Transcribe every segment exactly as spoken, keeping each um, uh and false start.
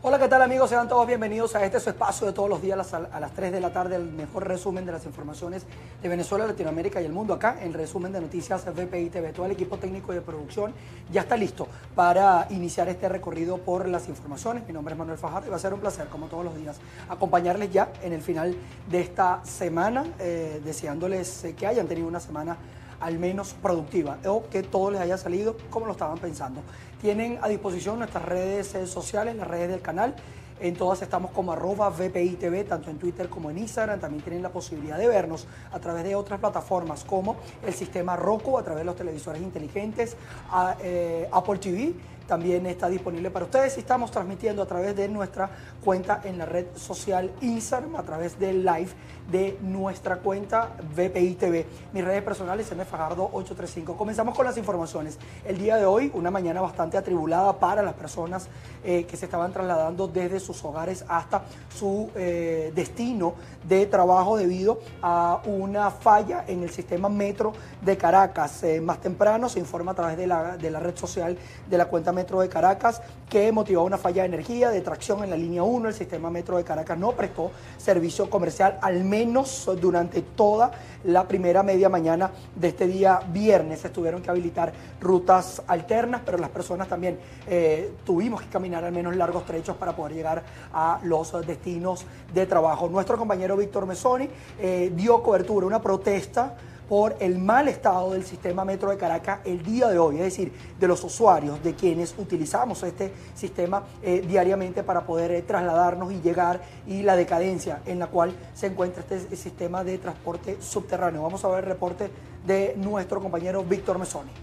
Hola, ¿qué tal amigos? Sean todos bienvenidos a este su espacio de todos los días a las tres de la tarde, el mejor resumen de las informaciones de Venezuela, Latinoamérica y el mundo acá, el resumen de noticias V P I T V. Todo el equipo técnico de producción ya está listo para iniciar este recorrido por las informaciones. Mi nombre es Manuel Fajardo y va a ser un placer, como todos los días, acompañarles ya en el final de esta semana, eh, deseándoles eh, que hayan tenido una semana al menos productiva o que todo les haya salido como lo estaban pensando. Tienen a disposición nuestras redes eh, sociales, las redes del canal. En todas estamos como arroba V P I T V, tanto en Twitter como en Instagram. También tienen la posibilidad de vernos a través de otras plataformas como el sistema Roku, a través de los televisores inteligentes, a, eh, Apple T V. También está disponible para ustedes y estamos transmitiendo a través de nuestra cuenta en la red social Instagram, a través del live de nuestra cuenta V P I T V. Mis redes personales, M Fajardo ocho tres cinco. Comenzamos con las informaciones. El día de hoy, una mañana bastante atribulada para las personas eh, que se estaban trasladando desde sus hogares hasta su eh, destino de trabajo debido a una falla en el sistema Metro de Caracas. Eh, más temprano se informa a través de la, de la red social de la cuenta Metro de Caracas que motivó una falla de energía, de tracción en la línea uno. El sistema Metro de Caracas no prestó servicio comercial, al menos durante toda la primera media mañana de este día viernes. Se tuvieron que habilitar rutas alternas, pero las personas también eh, tuvimos que caminar al menos largos trechos para poder llegar a los destinos de trabajo. Nuestro compañero Víctor Mesoni eh, dio cobertura, una protesta por el mal estado del sistema Metro de Caracas el día de hoy, es decir, de los usuarios, de quienes utilizamos este sistema eh, diariamente para poder eh, trasladarnos y llegar, y la decadencia en la cual se encuentra este sistema de transporte subterráneo. Vamos a ver el reporte de nuestro compañero Víctor Mesoni.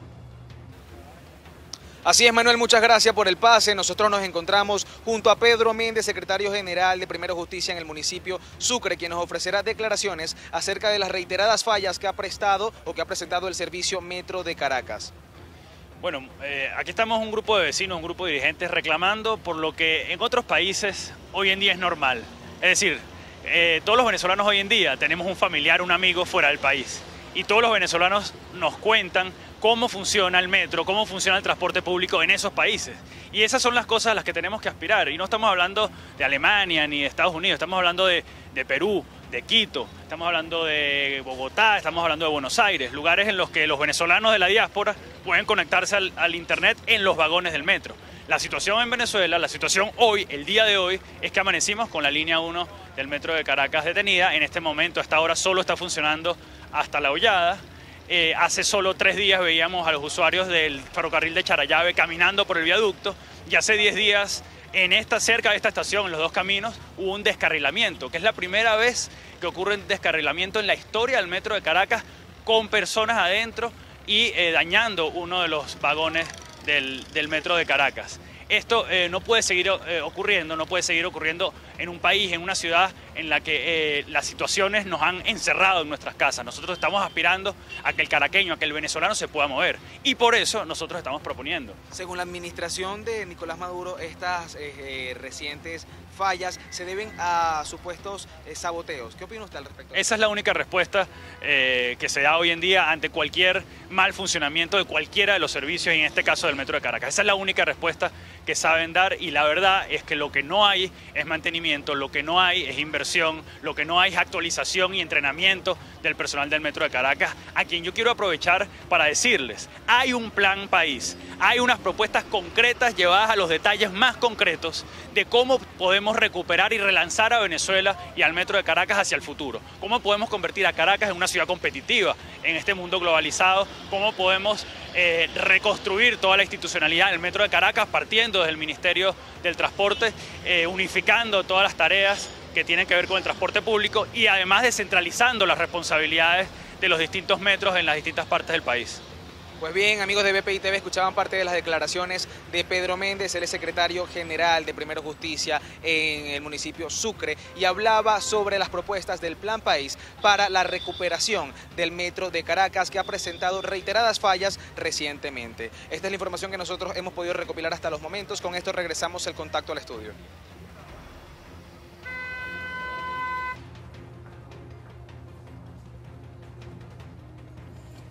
Así es, Manuel, muchas gracias por el pase. Nosotros nos encontramos junto a Pedro Méndez, secretario general de Primero Justicia en el municipio Sucre, quien nos ofrecerá declaraciones acerca de las reiteradas fallas que ha prestado o que ha presentado el servicio Metro de Caracas. Bueno, eh, aquí estamos un grupo de vecinos, un grupo de dirigentes reclamando por lo que en otros países hoy en día es normal. Es decir, eh, todos los venezolanos hoy en día tenemos un familiar, un amigo fuera del país. Y todos los venezolanos nos cuentan cómo funciona el metro, cómo funciona el transporte público en esos países. Y esas son las cosas a las que tenemos que aspirar. Y no estamos hablando de Alemania ni de Estados Unidos, estamos hablando de, de Perú, de Quito, estamos hablando de Bogotá, estamos hablando de Buenos Aires, lugares en los que los venezolanos de la diáspora pueden conectarse al, al internet en los vagones del metro. La situación en Venezuela, la situación hoy, el día de hoy, es que amanecimos con la línea uno del Metro de Caracas detenida. En este momento, hasta ahora, solo está funcionando hasta La Hollada. Eh, hace solo tres días veíamos a los usuarios del ferrocarril de Charallave caminando por el viaducto, y hace diez días en esta, cerca de esta estación, en los dos caminos, hubo un descarrilamiento, que es la primera vez que ocurre un descarrilamiento en la historia del Metro de Caracas con personas adentro y eh, dañando uno de los vagones del, del Metro de Caracas. Esto eh, no puede seguir eh, ocurriendo, no puede seguir ocurriendo en un país, en una ciudad en la que eh, las situaciones nos han encerrado en nuestras casas. Nosotros estamos aspirando a que el caraqueño, a que el venezolano se pueda mover, y por eso nosotros estamos proponiendo. Según la administración de Nicolás Maduro, estas eh, eh, recientes fallas se deben a supuestos eh, saboteos. ¿Qué opina usted al respecto? Esa es la única respuesta eh, que se da hoy en día ante cualquier mal funcionamiento de cualquiera de los servicios, y en este caso del Metro de Caracas. Esa es la única respuesta que saben dar, y la verdad es que lo que no hay es mantenimiento, lo que no hay es inversión, lo que no hay es actualización y entrenamiento del personal del Metro de Caracas, a quien yo quiero aprovechar para decirles, hay un plan país, hay unas propuestas concretas llevadas a los detalles más concretos de cómo podemos recuperar y relanzar a Venezuela y al Metro de Caracas hacia el futuro, cómo podemos convertir a Caracas en una ciudad competitiva en este mundo globalizado, cómo podemos eh, reconstruir toda la institucionalidad del Metro de Caracas partiendo desde el Ministerio del Transporte, eh, unificando todas las tareas que tienen que ver con el transporte público y además descentralizando las responsabilidades de los distintos metros en las distintas partes del país. Pues bien, amigos de V P I T V, escuchaban parte de las declaraciones de Pedro Méndez, él es secretario general de Primero Justicia en el municipio Sucre, y hablaba sobre las propuestas del Plan País para la recuperación del Metro de Caracas, que ha presentado reiteradas fallas recientemente. Esta es la información que nosotros hemos podido recopilar hasta los momentos. Con esto regresamos el contacto al estudio.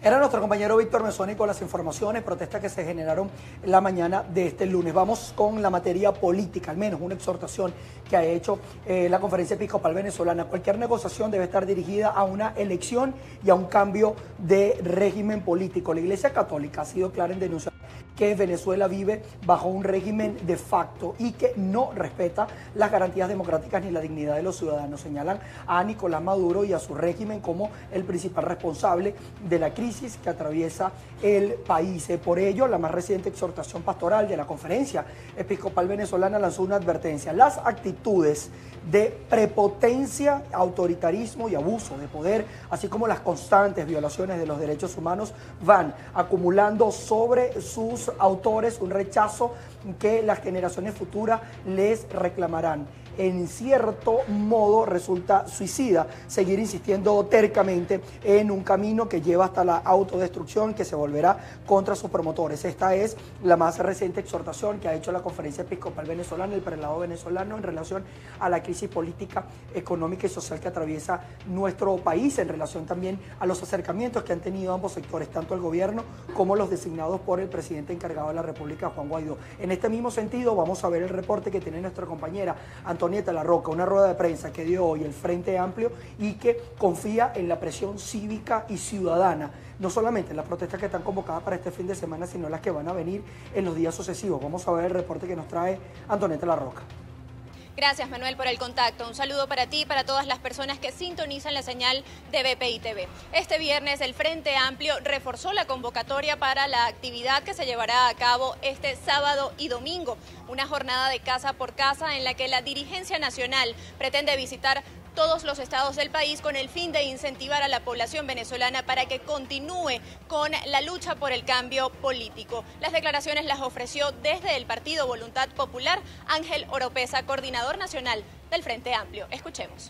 Era nuestro compañero Víctor Mesoni con las informaciones, protestas que se generaron en la mañana de este lunes. Vamos con la materia política, al menos una exhortación que ha hecho eh, la Conferencia Episcopal Venezolana. Cualquier negociación debe estar dirigida a una elección y a un cambio de régimen político. La Iglesia Católica ha sido clara en denunciar que Venezuela vive bajo un régimen de facto y que no respeta las garantías democráticas ni la dignidad de los ciudadanos. Señalan a Nicolás Maduro y a su régimen como el principal responsable de la crisis que atraviesa el país. Por ello, la más reciente exhortación pastoral de la Conferencia Episcopal Venezolana lanzó una advertencia. Las actitudes de prepotencia, autoritarismo y abuso de poder, así como las constantes violaciones de los derechos humanos, van acumulando sobre sus autores un rechazo que las generaciones futuras les reclamarán. En cierto modo resulta suicida seguir insistiendo tercamente en un camino que lleva hasta la autodestrucción, que se volverá contra sus promotores. Esta es la más reciente exhortación que ha hecho la Conferencia Episcopal Venezolana, el prelado venezolano, en relación a la crisis política, económica y social que atraviesa nuestro país, en relación también a los acercamientos que han tenido ambos sectores, tanto el gobierno como los designados por el presidente encargado de la República, Juan Guaidó. En este mismo sentido, vamos a ver el reporte que tiene nuestra compañera Antonio Antonieta Larroca, una rueda de prensa que dio hoy el Frente Amplio y que confía en la presión cívica y ciudadana, no solamente en las protestas que están convocadas para este fin de semana, sino las que van a venir en los días sucesivos. Vamos a ver el reporte que nos trae Antonieta Larroca. Gracias, Manuel, por el contacto. Un saludo para ti y para todas las personas que sintonizan la señal de B P I T V. Este viernes el Frente Amplio reforzó la convocatoria para la actividad que se llevará a cabo este sábado y domingo, una jornada de casa por casa en la que la dirigencia nacional pretende visitar todos los estados del país con el fin de incentivar a la población venezolana para que continúe con la lucha por el cambio político. Las declaraciones las ofreció desde el Partido Voluntad Popular Ángel Oropesa, coordinador nacional del Frente Amplio. Escuchemos.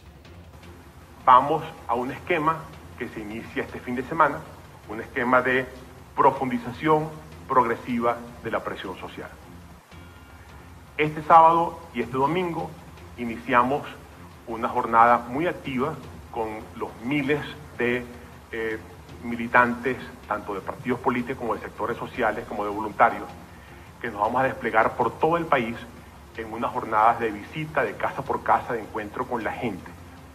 Vamos a un esquema que se inicia este fin de semana, un esquema de profundización progresiva de la presión social. Este sábado y este domingo iniciamos una jornada muy activa con los miles de eh, militantes, tanto de partidos políticos como de sectores sociales, como de voluntarios, que nos vamos a desplegar por todo el país en unas jornadas de visita, de casa por casa, de encuentro con la gente.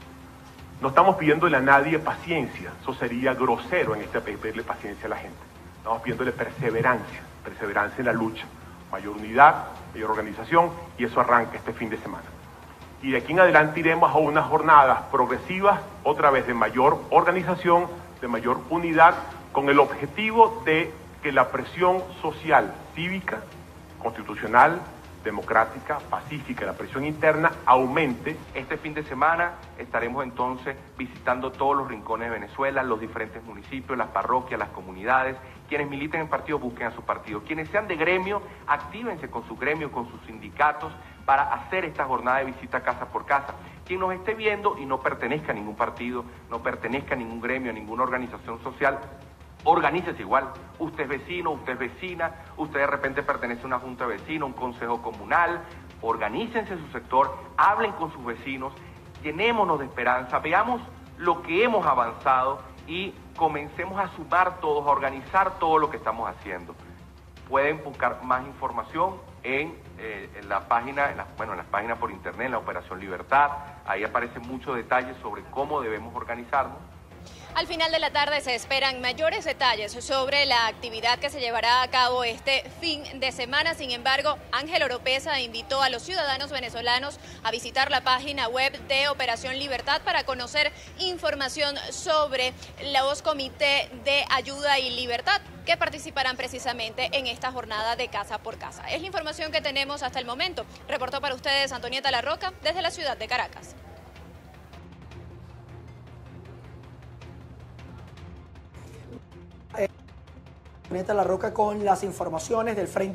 No estamos pidiéndole a nadie paciencia, eso sería grosero en este país pedirle paciencia a la gente. Estamos pidiéndole perseverancia, perseverancia en la lucha, mayor unidad, mayor organización, y eso arranca este fin de semana. Y de aquí en adelante iremos a unas jornadas progresivas, otra vez de mayor organización, de mayor unidad, con el objetivo de que la presión social, cívica, constitucional, democrática, pacífica, la presión interna aumente. Este fin de semana estaremos entonces visitando todos los rincones de Venezuela, los diferentes municipios, las parroquias, las comunidades. Quienes militen en partido, busquen a su partido. Quienes sean de gremio, actívense con su gremio, con sus sindicatos, para hacer esta jornada de visita casa por casa. Quien nos esté viendo y no pertenezca a ningún partido, no pertenezca a ningún gremio, a ninguna organización social, organícese igual. Usted es vecino, usted es vecina, usted de repente pertenece a una junta de vecinos, un consejo comunal. Organícense en su sector, hablen con sus vecinos, llenémonos de esperanza, veamos lo que hemos avanzado y comencemos a sumar todos, a organizar todo lo que estamos haciendo. Pueden buscar más información en, eh, en la página, en la, bueno, en las páginas por internet, en la Operación Libertad. Ahí aparecen muchos detalles sobre cómo debemos organizarnos. Al final de la tarde se esperan mayores detalles sobre la actividad que se llevará a cabo este fin de semana. Sin embargo, Ángel Oropesa invitó a los ciudadanos venezolanos a visitar la página web de Operación Libertad para conocer información sobre los comités de ayuda y libertad que participarán precisamente en esta jornada de casa por casa. Es la información que tenemos hasta el momento. Reportó para ustedes Antonieta Larroca desde la ciudad de Caracas. Antonieta Larroca con las informaciones del Frente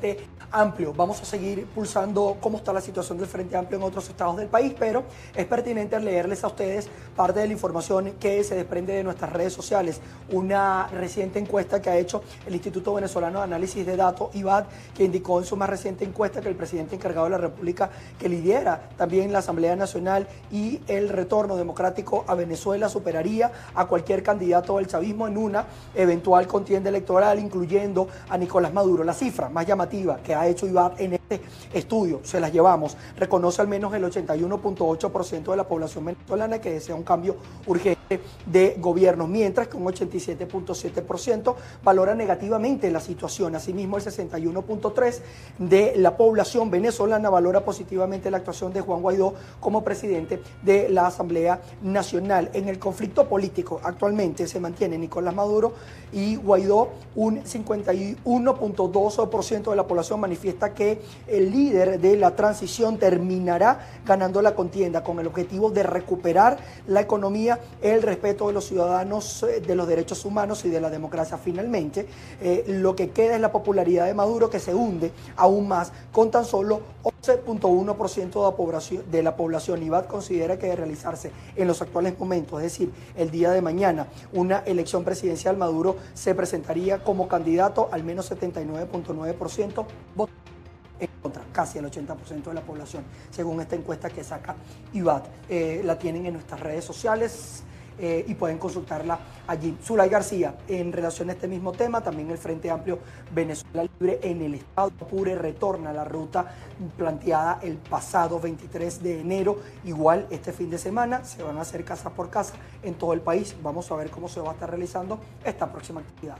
Amplio. Vamos a seguir pulsando cómo está la situación del Frente Amplio en otros estados del país, pero es pertinente leerles a ustedes parte de la información que se desprende de nuestras redes sociales. Una reciente encuesta que ha hecho el Instituto Venezolano de Análisis de Datos, I V A D, que indicó en su más reciente encuesta que el presidente encargado de la República, que lidera también la Asamblea Nacional y el retorno democrático a Venezuela, superaría a cualquier candidato del chavismo en una eventual contienda electoral, incluyendo a Nicolás Maduro. La cifra más llamativa que ha hecho I V A D en este estudio, se las llevamos, reconoce al menos el ochenta y uno punto ocho por ciento de la población venezolana que desea un cambio urgente de gobierno, mientras que un ochenta y siete punto siete por ciento valora negativamente la situación. Asimismo, el sesenta y uno punto tres por ciento de la población venezolana valora positivamente la actuación de Juan Guaidó como presidente de la Asamblea Nacional. En el conflicto político actualmente se mantiene Nicolás Maduro y Guaidó. Un cincuenta y uno punto dos por ciento de la población manifiesta que el líder de la transición terminará ganando la contienda con el objetivo de recuperar la economía, el respeto de los ciudadanos, de los derechos humanos y de la democracia. Finalmente, eh, lo que queda es la popularidad de Maduro, que se hunde aún más con tan solo once punto uno por ciento de la población. De la población. I V A D considera que de realizarse en los actuales momentos, es decir, el día de mañana, una elección presidencial, Maduro se presentaría como candidato, al menos setenta y nueve punto nueve por ciento votos en contra, casi el ochenta por ciento de la población, según esta encuesta que saca I V A D. Eh, la tienen en nuestras redes sociales eh, y pueden consultarla allí. Zulay García, en relación a este mismo tema, también el Frente Amplio Venezuela Libre en el estado Apure retorna a la ruta planteada el pasado veintitrés de enero. Igual este fin de semana se van a hacer casa por casa en todo el país. Vamos a ver cómo se va a estar realizando esta próxima actividad.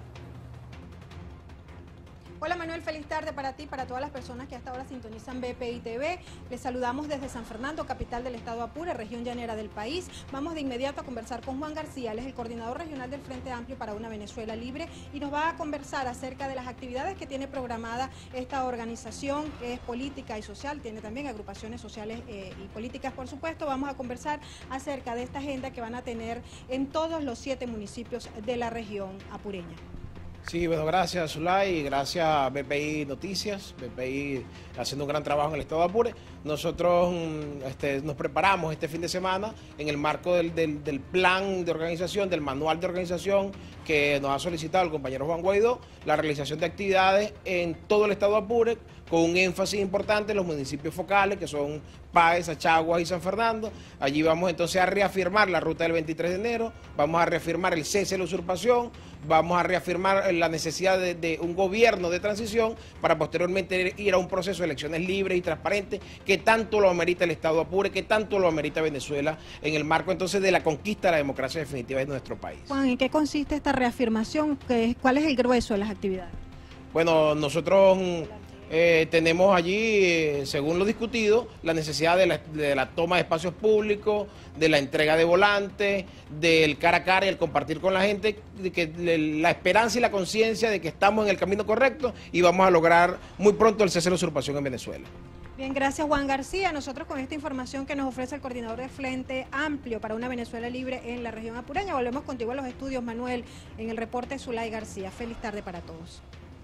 Hola Manuel, feliz tarde para ti, para todas las personas que hasta ahora sintonizan B P I T V. Les saludamos desde San Fernando, capital del estado Apure, región llanera del país. Vamos de inmediato a conversar con Juan García, él es el coordinador regional del Frente Amplio para una Venezuela Libre y nos va a conversar acerca de las actividades que tiene programada esta organización, que es política y social, tiene también agrupaciones sociales eh, y políticas, por supuesto. Vamos a conversar acerca de esta agenda que van a tener en todos los siete municipios de la región apureña. Sí, bueno, gracias Zulay, gracias a B P I Noticias, B P I haciendo un gran trabajo en el estado de Apure. Nosotros este, nos preparamos este fin de semana en el marco del, del, del plan de organización, del manual de organización que nos ha solicitado el compañero Juan Guaidó, la realización de actividades en todo el estado de Apure, con un énfasis importante en los municipios focales, que son Páez, Achagua y San Fernando. Allí vamos entonces a reafirmar la ruta del veintitrés de enero, vamos a reafirmar el cese de la usurpación, vamos a reafirmar la necesidad de, de un gobierno de transición para posteriormente ir a un proceso de elecciones libres y transparentes que tanto lo amerita el estado de Apure, que tanto lo amerita Venezuela, en el marco entonces de la conquista de la democracia definitiva de nuestro país. Juan, ¿en qué consiste esta reafirmación? ¿Cuál es el grueso de las actividades? Bueno, nosotros Eh, tenemos allí, eh, según lo discutido, la necesidad de la, de la toma de espacios públicos, de la entrega de volantes, del cara a cara y el compartir con la gente, de que de la esperanza y la conciencia de que estamos en el camino correcto y vamos a lograr muy pronto el cese de la usurpación en Venezuela. Bien, gracias Juan García. Nosotros con esta información que nos ofrece el coordinador de Frente Amplio para una Venezuela Libre en la región apureña, volvemos contigo a los estudios, Manuel, en el reporte Zulay García. Feliz tarde para todos.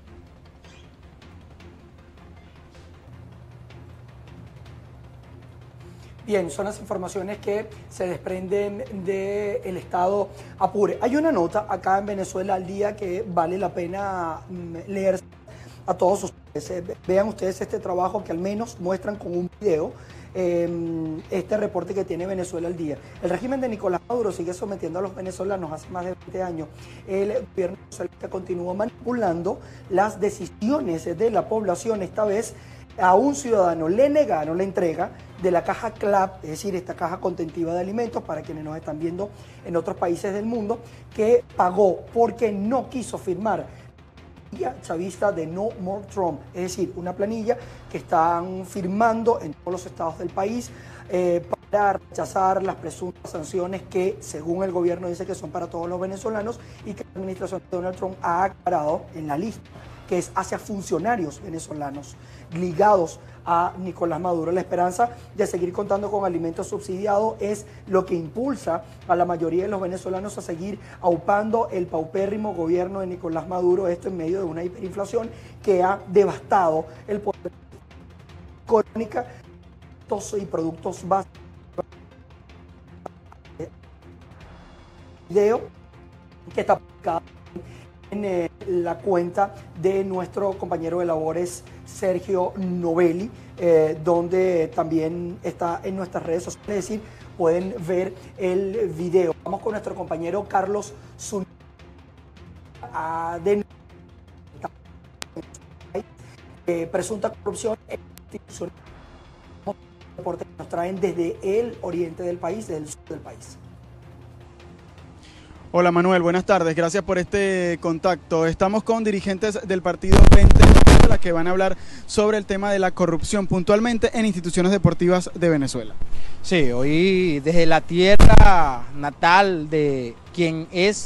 Bien, son las informaciones que se desprenden del estado Apure. Hay una nota acá en Venezuela al día que vale la pena leer a todos ustedes. Vean ustedes este trabajo que al menos muestran con un video eh, este reporte que tiene Venezuela al día. El régimen de Nicolás Maduro sigue sometiendo a los venezolanos hace más de veinte años. El gobierno socialista continúa manipulando las decisiones de la población. Esta vez a un ciudadano le negaron la entrega de la caja CLAP, es decir, esta caja contentiva de alimentos, para quienes nos están viendo en otros países del mundo, que pagó porque no quiso firmar la planilla chavista de No More Trump, es decir, una planilla que están firmando en todos los estados del país eh, para rechazar las presuntas sanciones que, según el gobierno, dice que son para todos los venezolanos y que la administración de Donald Trump ha aclarado en la lista que es hacia funcionarios venezolanos ligados a Nicolás Maduro. La esperanza de seguir contando con alimentos subsidiados es lo que impulsa a la mayoría de los venezolanos a seguir aupando el paupérrimo gobierno de Nicolás Maduro, esto en medio de una hiperinflación que ha devastado el poder económico y productos básicos. Video que está publicado en eh, la cuenta de nuestro compañero de labores Sergio Novelli, eh, donde también está en nuestras redes sociales, es decir, pueden ver el video. Vamos con nuestro compañero Carlos Zun de eh, presunta corrupción institucional. Reportes que nos traen desde el oriente del país, desde el sur del país. Hola Manuel, buenas tardes, gracias por este contacto. Estamos con dirigentes del partido veinte Venezuela que van a hablar sobre el tema de la corrupción puntualmente en instituciones deportivas de Venezuela. Sí, hoy desde la tierra natal de quien es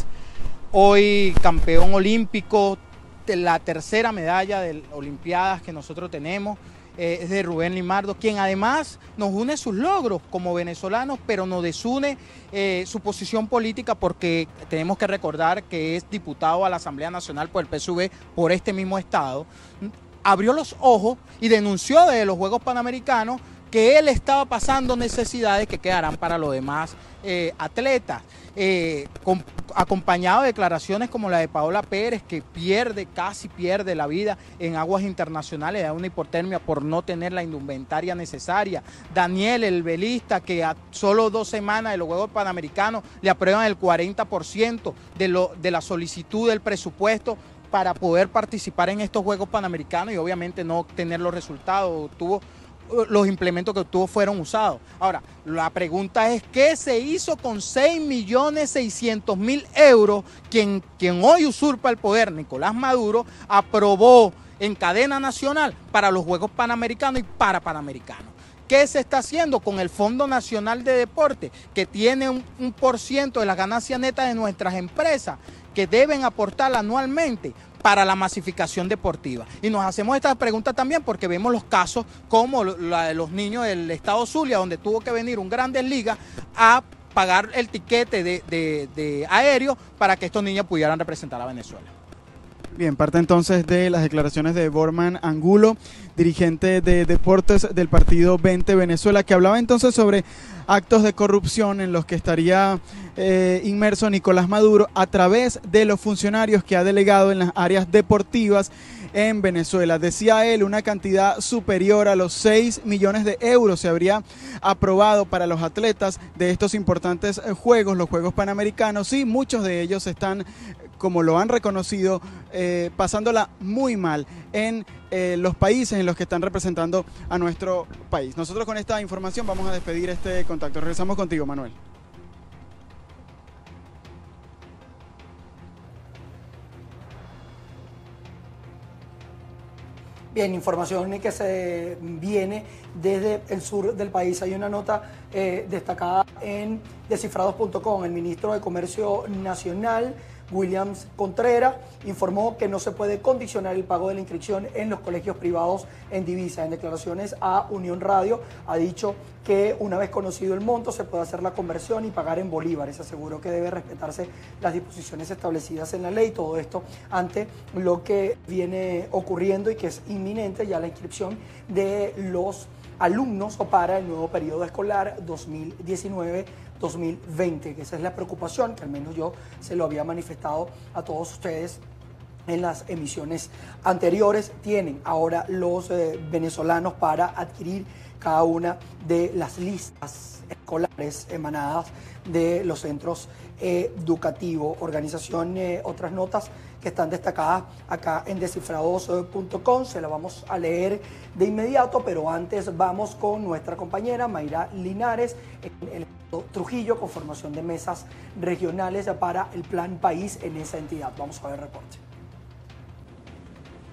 hoy campeón olímpico, de la tercera medalla de Olimpiadas que nosotros tenemos, Eh, es de Rubén Limardo, quien además nos une sus logros como venezolanos, pero nos desune eh, su posición política, porque tenemos que recordar que es diputado a la Asamblea Nacional por el P S U V por este mismo estado. Abrió los ojos y denunció desde los Juegos Panamericanos que él estaba pasando necesidades que quedarán para los demás eh, atletas, eh, con, acompañado de declaraciones como la de Paola Pérez, que pierde, casi pierde la vida en aguas internacionales, da una hipotermia por no tener la indumentaria necesaria. Daniel, el velista, que a solo dos semanas de los Juegos Panamericanos le aprueban el cuarenta por ciento de, lo, de la solicitud del presupuesto para poder participar en estos Juegos Panamericanos y obviamente no obtener los resultados. Tuvo los implementos que obtuvo fueron usados. Ahora, la pregunta es, ¿qué se hizo con seis millones seiscientos mil euros? Quien, quien hoy usurpa el poder, Nicolás Maduro, aprobó en cadena nacional para los Juegos Panamericanos y para Panamericanos. ¿Qué se está haciendo con el Fondo Nacional de Deporte, que tiene un, un por ciento de las ganancias netas de nuestras empresas, que deben aportar anualmente para la masificación deportiva? Y nos hacemos esta pregunta también porque vemos los casos como la de los niños del estado Zulia, donde tuvo que venir un Grandes Ligas a pagar el tiquete de, de, de aéreo para que estos niños pudieran representar a Venezuela. Bien, parte entonces de las declaraciones de Borman Angulo, dirigente de deportes del partido veinte Venezuela, que hablaba entonces sobre actos de corrupción en los que estaría eh, inmerso Nicolás Maduro a través de los funcionarios que ha delegado en las áreas deportivas en Venezuela. Decía él, una cantidad superior a los seis millones de euros se habría aprobado para los atletas de estos importantes juegos, los Juegos Panamericanos, y muchos de ellos están, como lo han reconocido, eh, pasándola muy mal en eh, los países en los que están representando a nuestro país. Nosotros con esta información vamos a despedir este contacto. Regresamos contigo, Manuel. Bien, información que se viene desde el sur del país. Hay una nota eh, destacada en descifrados punto com. El ministro de Comercio Nacional, Williams Contreras, informó que no se puede condicionar el pago de la inscripción en los colegios privados en divisa. En declaraciones a Unión Radio ha dicho que una vez conocido el monto se puede hacer la conversión y pagar en bolívares. Aseguró que debe respetarse las disposiciones establecidas en la ley. Todo esto ante lo que viene ocurriendo y que es inminente ya la inscripción de los alumnos o para el nuevo periodo escolar dos mil diecinueve dos mil veinte, que esa es la preocupación, que al menos yo se lo había manifestado a todos ustedes en las emisiones anteriores. Tienen ahora los eh, venezolanos para adquirir cada una de las listas escolares emanadas de los centros eh, educativos. Organización, eh, otras notas que están destacadas acá en descifrados punto com, se la vamos a leer de inmediato, pero antes vamos con nuestra compañera Mayra Linares en el Trujillo, con formación de mesas regionales para el Plan País en esa entidad. Vamos a ver el reporte.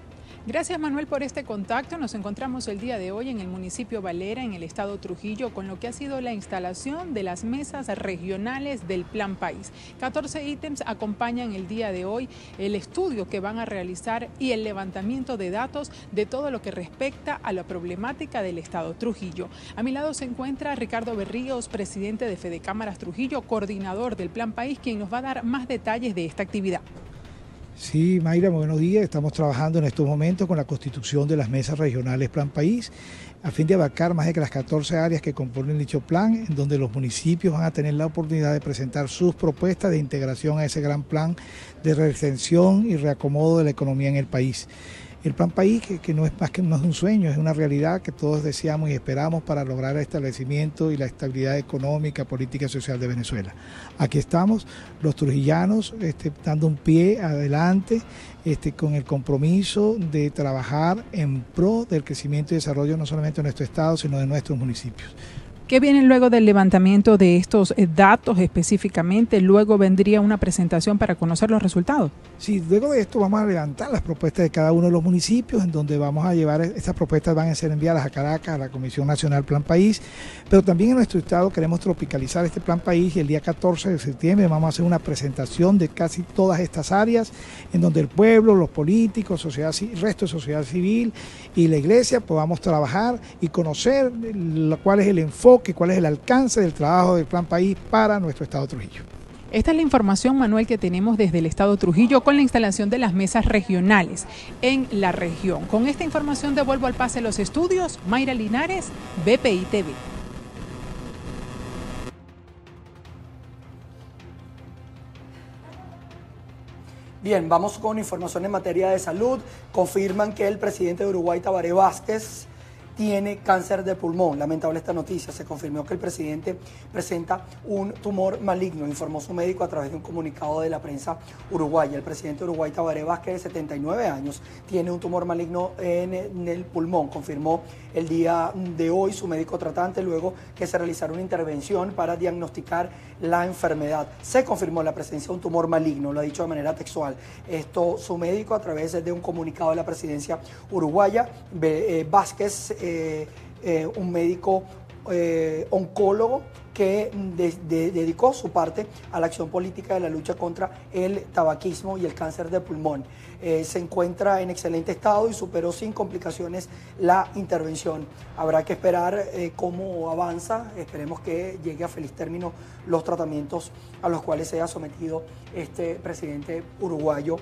Gracias, Manuel, por este contacto. Nos encontramos el día de hoy en el municipio Valera, en el estado Trujillo, con lo que ha sido la instalación de las mesas regionales del Plan País. catorce ítems acompañan el día de hoy el estudio que van a realizar y el levantamiento de datos de todo lo que respecta a la problemática del estado Trujillo. A mi lado se encuentra Ricardo Berríos, presidente de Fede Cámaras Trujillo, coordinador del Plan País, quien nos va a dar más detalles de esta actividad. Sí, Mayra, buenos días. Estamos trabajando en estos momentos con la constitución de las mesas regionales Plan País, a fin de abarcar más de las catorce áreas que componen dicho plan, en donde los municipios van a tener la oportunidad de presentar sus propuestas de integración a ese gran plan de reextensión y reacomodo de la economía en el país. El Plan País, que, que no es más que no es un sueño, es una realidad que todos deseamos y esperamos para lograr el establecimiento y la estabilidad económica, política y social de Venezuela. Aquí estamos, los trujillanos, este, dando un pie adelante este, con el compromiso de trabajar en pro del crecimiento y desarrollo no solamente de nuestro estado, sino de nuestros municipios. ¿Qué viene luego del levantamiento de estos datos específicamente? Luego vendría una presentación para conocer los resultados. Sí, luego de esto vamos a levantar las propuestas de cada uno de los municipios, en donde vamos a llevar, estas propuestas van a ser enviadas a Caracas, a la Comisión Nacional Plan País, pero también en nuestro estado queremos tropicalizar este Plan País y el día catorce de septiembre vamos a hacer una presentación de casi todas estas áreas, en donde el pueblo, los políticos, sociedad, el resto de sociedad civil y la iglesia podamos trabajar y conocer cuál es el enfoque, cuál es el alcance del trabajo del Plan País para nuestro estado Trujillo. Esta es la información, Manuel, que tenemos desde el estado Trujillo con la instalación de las mesas regionales en la región. Con esta información devuelvo al pase los estudios. Mayra Linares, B P I T V. Bien, vamos con información en materia de salud. Confirman que el presidente de Uruguay, Tabaré Vázquez, tiene cáncer de pulmón. Lamentable esta noticia. Se confirmó que el presidente presenta un tumor maligno, informó su médico a través de un comunicado de la prensa uruguaya. El presidente de Uruguay, Tabaré Vázquez, de setenta y nueve años, tiene un tumor maligno en, en el pulmón. Confirmó el día de hoy su médico tratante luego que se realizara una intervención para diagnosticar la enfermedad. Se confirmó la presencia de un tumor maligno, lo ha dicho de manera textual. Esto su médico a través de un comunicado de la presidencia uruguaya. Vázquez, eh, eh, un médico eh, oncólogo que de, de, dedicó su parte a la acción política de la lucha contra el tabaquismo y el cáncer de pulmón. Eh, se encuentra en excelente estado y superó sin complicaciones la intervención. Habrá que esperar eh, cómo avanza. Esperemos que llegue a feliz término los tratamientos a los cuales se ha sometido este presidente uruguayo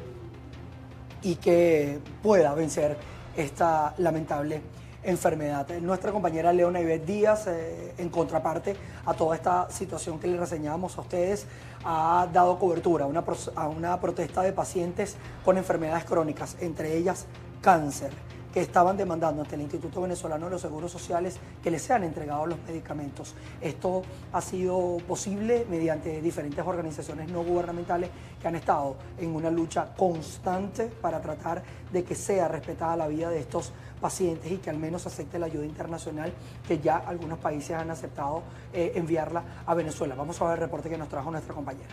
y que pueda vencer esta lamentable enfermedad. Nuestra compañera Leona Ivette Díaz, eh, en contraparte a toda esta situación que le reseñábamos a ustedes, ha dado cobertura a una, a una protesta de pacientes con enfermedades crónicas, entre ellas cáncer, que estaban demandando ante el Instituto Venezolano de los Seguros Sociales que les sean entregados los medicamentos. Esto ha sido posible mediante diferentes organizaciones no gubernamentales que han estado en una lucha constante para tratar de que sea respetada la vida de estos pacientes y que al menos acepte la ayuda internacional que ya algunos países han aceptado eh, enviarla a Venezuela. Vamos a ver el reporte que nos trajo nuestra compañera.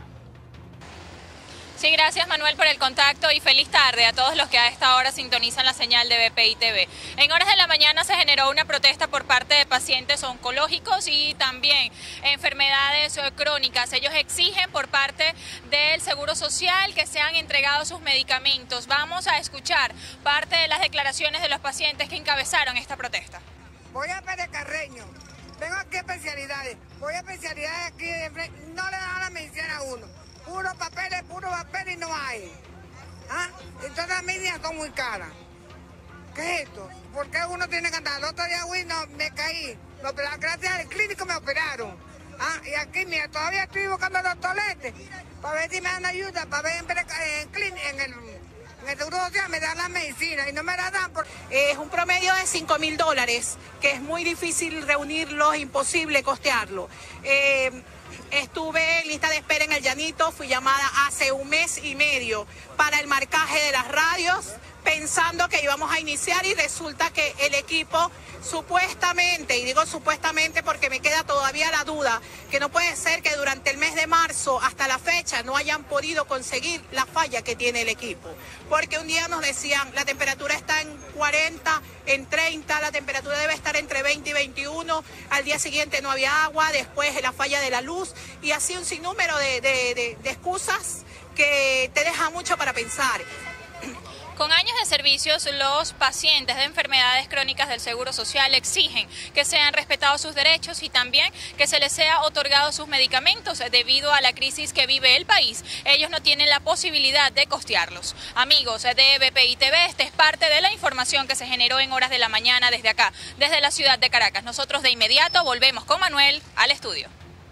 Sí, gracias Manuel por el contacto y feliz tarde a todos los que a esta hora sintonizan la señal de B P I T V. En horas de la mañana se generó una protesta por parte de pacientes oncológicos y también enfermedades crónicas. Ellos exigen por parte del Seguro Social que sean entregados sus medicamentos. Vamos a escuchar parte de las declaraciones de los pacientes que encabezaron esta protesta. Voy a Pérez Carreño, vengo aquí a especialidades, voy a especialidades aquí, no le dan la medicina a uno. Puro papeles, puro papel y no hay. ¿Ah? Entonces las medidas son muy caras. ¿Qué es esto? ¿Por qué uno tiene que andar? El otro día, güey, no, me caí. Me operaron, gracias al clínico me operaron. ¿Ah? Y aquí, mira, todavía estoy buscando los toletes para ver si me dan ayuda, para ver en, en, en el... En el Seguro Social me dan la medicina y no me la dan. Por... Es un promedio de cinco mil dólares, que es muy difícil reunirlo, es imposible costearlo. Eh, estuve en lista de espera en el Llanito, fui llamada hace un mes y medio para el marcaje de las radios, pensando que íbamos a iniciar y resulta que el equipo supuestamente, y digo supuestamente porque me queda todavía la duda, que no puede ser que durante el mes de marzo hasta la fecha no hayan podido conseguir la falla que tiene el equipo. Porque un día nos decían la temperatura está en cuarenta, en treinta, la temperatura debe estar entre veinte y veintiuno, al día siguiente no había agua, después la falla de la luz y así un sinnúmero de, de, de, de excusas que te deja mucho para pensar. Con años de servicios, los pacientes de enfermedades crónicas del Seguro Social exigen que sean respetados sus derechos y también que se les sea otorgado sus medicamentos debido a la crisis que vive el país. Ellos no tienen la posibilidad de costearlos. Amigos de B P I T V, esta es parte de la información que se generó en horas de la mañana desde acá, desde la ciudad de Caracas. Nosotros de inmediato volvemos con Manuel al estudio.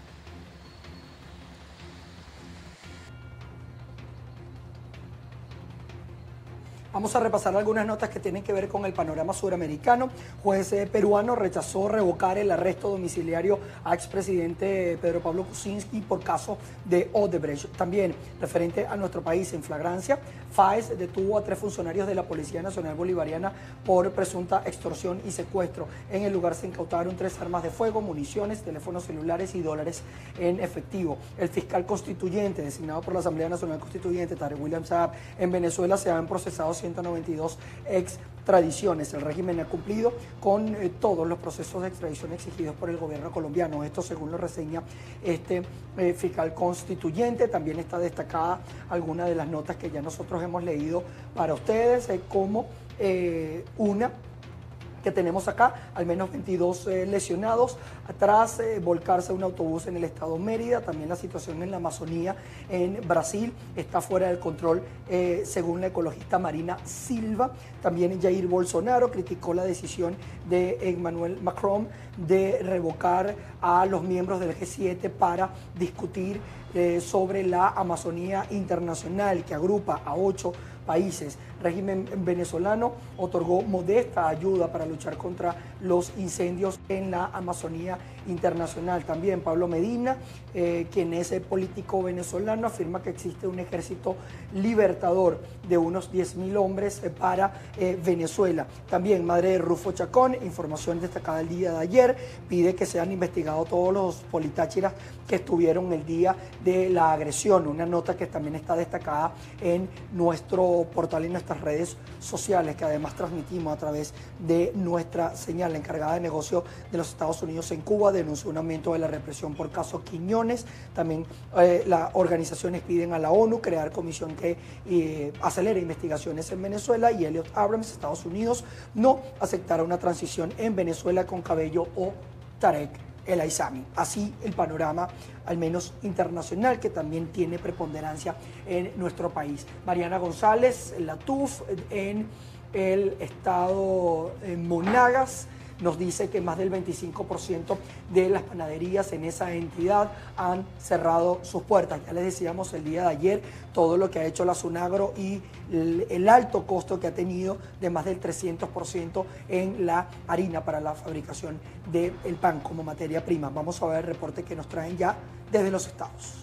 Vamos a repasar algunas notas que tienen que ver con el panorama suramericano. Juez eh, peruano rechazó revocar el arresto domiciliario a expresidente Pedro Pablo Kuczynski por caso de Odebrecht. También, referente a nuestro país en flagrancia, FAES detuvo a tres funcionarios de la Policía Nacional Bolivariana por presunta extorsión y secuestro. En el lugar se incautaron tres armas de fuego, municiones, teléfonos celulares y dólares en efectivo. El fiscal constituyente, designado por la Asamblea Nacional Constituyente, Tarek William Saab, en Venezuela se han procesado ciento noventa y dos extradiciones. El régimen ha cumplido con eh, todos los procesos de extradición exigidos por el gobierno colombiano. Esto según lo reseña este eh, fiscal constituyente. También está destacada alguna de las notas que ya nosotros hemos leído para ustedes, eh, como eh, una que tenemos acá, al menos veintidós eh, lesionados tras eh, volcarse un autobús en el estado Mérida. También la situación en la Amazonía, en Brasil, está fuera del control, eh, según la ecologista Marina Silva. También Jair Bolsonaro criticó la decisión de Emmanuel Macron de revocar a los miembros del G siete para discutir eh, sobre la Amazonía internacional, que agrupa a ocho países. Régimen venezolano otorgó modesta ayuda para luchar contra los incendios en la Amazonía internacional. También Pablo Medina, eh, quien es el político venezolano, afirma que existe un ejército libertador de unos diez mil hombres eh, para eh, Venezuela. También madre de Rufo Chacón, información destacada el día de ayer, pide que sean investigados todos los politáchiras que estuvieron el día de la agresión. Una nota que también está destacada en nuestro portal y nuestras redes sociales, que además transmitimos a través de nuestra señal. La encargada de negocio de los Estados Unidos en Cuba denunció un aumento de la represión por caso Quiñones. También eh, las organizaciones piden a la ONU crear comisión que eh, acelere investigaciones en Venezuela, y Elliot Abrams, Estados Unidos, no aceptará una transición en Venezuela con Cabello o Tarek El Aizami. Así el panorama, al menos internacional, que también tiene preponderancia en nuestro país. Mariana González, la T U F en el estado en Monagas, nos dice que más del veinticinco por ciento de las panaderías en esa entidad han cerrado sus puertas. Ya les decíamos el día de ayer todo lo que ha hecho la Sunagro y el, el alto costo que ha tenido de más del trescientos por ciento en la harina para la fabricación del pan como materia prima. Vamos a ver el reporte que nos traen ya desde los estados.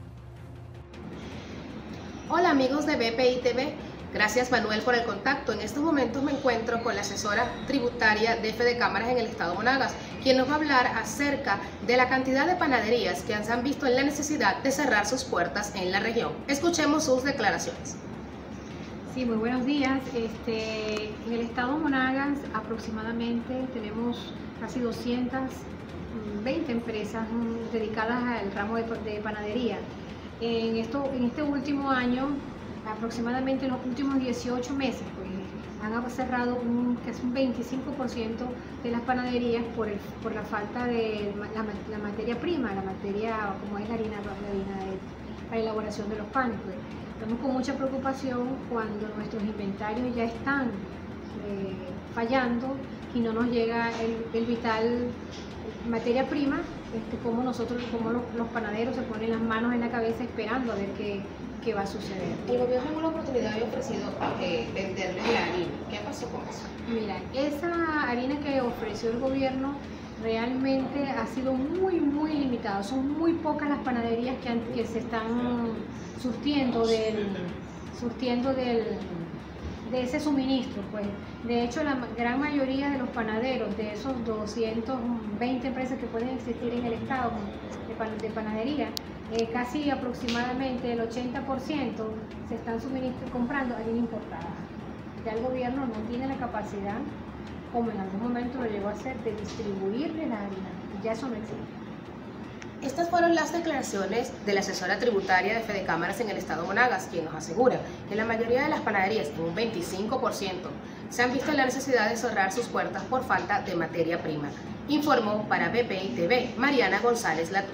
Hola amigos de B P I T V. Gracias Manuel por el contacto. En estos momentos me encuentro con la asesora tributaria de Fede Cámaras en el estado Monagas, quien nos va a hablar acerca de la cantidad de panaderías que se han visto en la necesidad de cerrar sus puertas en la región. Escuchemos sus declaraciones. Sí, muy buenos días. Este, en el estado Monagas aproximadamente tenemos casi doscientas veinte empresas dedicadas al ramo de, de panadería. En, esto, en este último año, aproximadamente en los últimos dieciocho meses, pues, han cerrado un, casi un veinticinco por ciento de las panaderías por, el, por la falta de la, la materia prima, la materia como es la harina, la harina de la elaboración de los panes. Pues. Estamos con mucha preocupación cuando nuestros inventarios ya están eh, fallando y no nos llega el, el vital materia prima, este, como nosotros, como los, los panaderos se ponen las manos en la cabeza esperando a ver qué ¿Qué va a suceder? El gobierno en una oportunidad había ofrecido eh, venderles la harina. ¿Qué pasó con eso? Mira, esa harina que ofreció el gobierno realmente ha sido muy, muy limitada. Son muy pocas las panaderías que, han, que se están surtiendo del, surtiendo del, de ese suministro, pues. De hecho, la gran mayoría de los panaderos, de esos doscientas veinte empresas que pueden existir en el estado de, pan, de panadería, eh, casi aproximadamente el ochenta por ciento se están comprando harina importada. Ya el gobierno no tiene la capacidad, como en algún momento lo llegó a hacer, de distribuirle la harina. Ya eso no existe. Estas fueron las declaraciones de la asesora tributaria de Fedecámaras en el estado Monagas, quien nos asegura que la mayoría de las panaderías, en un veinticinco por ciento, se han visto en la necesidad de cerrar sus puertas por falta de materia prima. Informó para B P I T V Mariana González Latuz.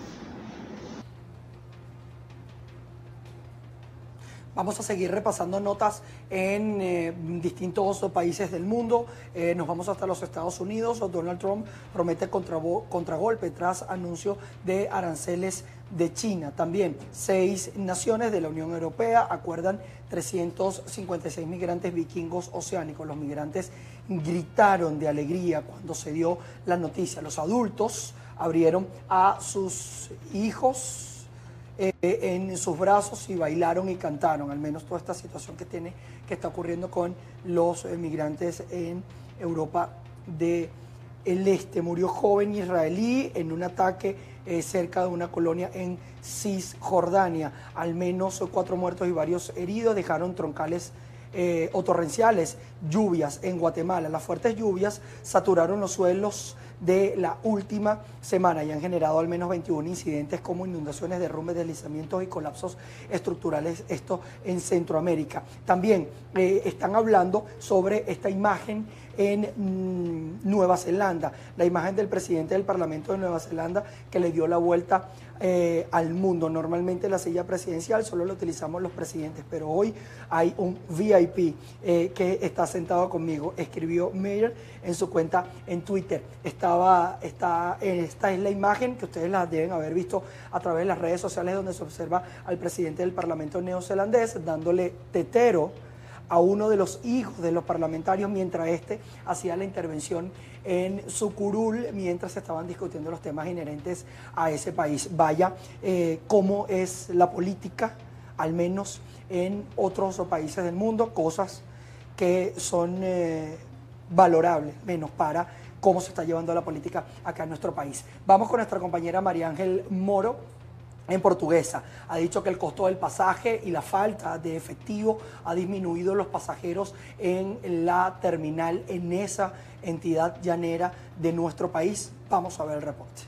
Vamos a seguir repasando notas en eh, distintos países del mundo. Eh, nos vamos hasta los Estados Unidos. Donald Trump promete contragolpe tras anuncio de aranceles de China. También seis naciones de la Unión Europea acuerdan trescientos cincuenta y seis migrantes vikingos oceánicos. Los migrantes gritaron de alegría cuando se dio la noticia. Los adultos abrieron a sus hijos Eh, en sus brazos y bailaron y cantaron, al menos toda esta situación que tiene que está ocurriendo con los eh, migrantes en Europa del Este. Murió joven israelí en un ataque eh, cerca de una colonia en Cisjordania. Al menos cuatro muertos y varios heridos dejaron troncales eh, o torrenciales lluvias en Guatemala. Las fuertes lluvias saturaron los suelos de la última semana y han generado al menos veintiún incidentes como inundaciones, derrumbes, deslizamientos y colapsos estructurales, esto en Centroamérica. También eh, están hablando sobre esta imagen en mmm, Nueva Zelanda, la imagen del presidente del Parlamento de Nueva Zelanda que le dio la vuelta eh, al mundo. Normalmente la silla presidencial solo la utilizamos los presidentes, pero hoy hay un V I P eh, que está sentado conmigo, escribió Mayer en su cuenta en Twitter. Estaba, está, esta es la imagen que ustedes la deben haber visto a través de las redes sociales, donde se observa al presidente del Parlamento neozelandés dándole tetero a uno de los hijos de los parlamentarios mientras este hacía la intervención en su curul mientras se estaban discutiendo los temas inherentes a ese país. Vaya eh, cómo es la política, al menos en otros países del mundo, cosas que son eh, valorables, menos para cómo se está llevando la política acá en nuestro país. Vamos con nuestra compañera María Ángel Moro en Portuguesa. Ha dicho que el costo del pasaje y la falta de efectivo ha disminuido los pasajeros en la terminal en esa entidad llanera de nuestro país. Vamos a ver el reporte.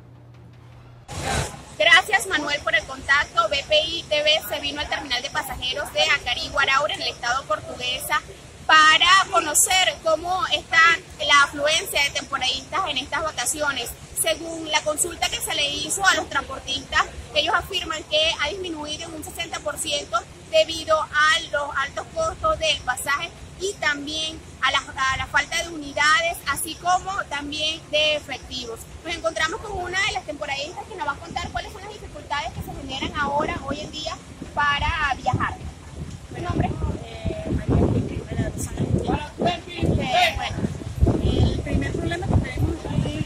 Gracias, Manuel, por el contacto. B P I T V se vino al terminal de pasajeros de Acari Guaraura en el estado Portuguesa para conocer cómo está la afluencia de temporadistas en estas vacaciones. Según la consulta que se le hizo a los transportistas, ellos afirman que ha disminuido en un sesenta por ciento debido a los altos costos del pasaje y también a la, a la falta de unidades, así como también de efectivos. Nos encontramos con una de las temporadistas que nos va a contar cuáles son las dificultades que se generan ahora, hoy en día, para viajar. ¿Tu nombre? Eh, María Cristina de San Agustín. Eh, bueno, el primer problema que tenemos aquí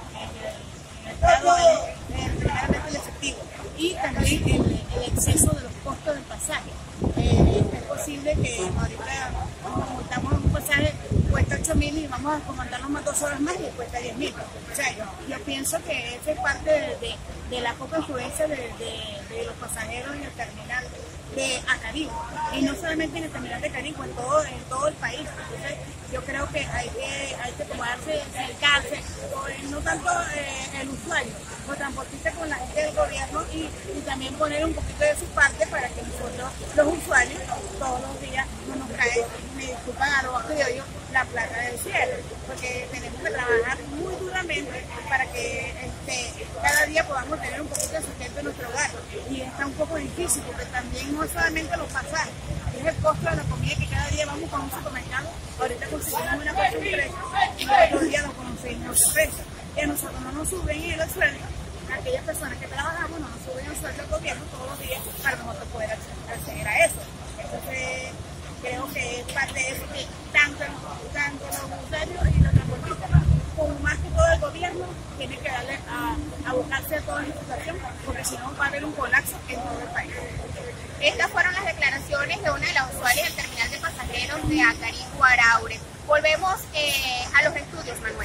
en el estado es primeramente el efectivo y también el, el exceso de los costos del pasaje. Eh, es posible que ahorita nos montamos un pasaje cuesta ocho mil y vamos a comandarnos más dos horas más y cuesta diez mil. O sea, yo, yo pienso que esa es parte de, de, de la poca influencia de, de, de los pasajeros en el terminal de Acari, y no solamente en el terminal de Acari, en todo, en todo el país. Entonces yo creo que hay que, hay que tomarse, acercarse, no tanto eh, el usuario, los transportistas con la gente del gobierno y, y también poner un poquito de su parte para que nosotros, los usuarios, todos los días no nos cae, me disculpan a los criollos, la plata del cielo, porque tenemos que trabajar muy duramente para que este, cada día podamos tener un poquito de sustento en nuestro hogar, y está un poco difícil porque también no es solamente los pasajes, es el costo de la comida, que cada día vamos con un supermercado, ahorita conseguimos una cosa un precio y otro día lo conseguimos otro precio, y a nosotros no nos suben el sueldo, aquellas personas que trabajamos no nos suben el sueldo del gobierno todos los días para nosotros poder acceder a eso. Entonces creo que es parte de eso que tanto, tanto los usuarios y los transportistas, como más que todo el gobierno, tiene que darle a, a buscarse a toda la situación, porque si no va a haber un colapso en todo el país. Estas fueron las declaraciones de una de las usuarias del terminal de pasajeros pasajeros de Acarigua-Araure. Volvemos eh, a los estudios, Manuel.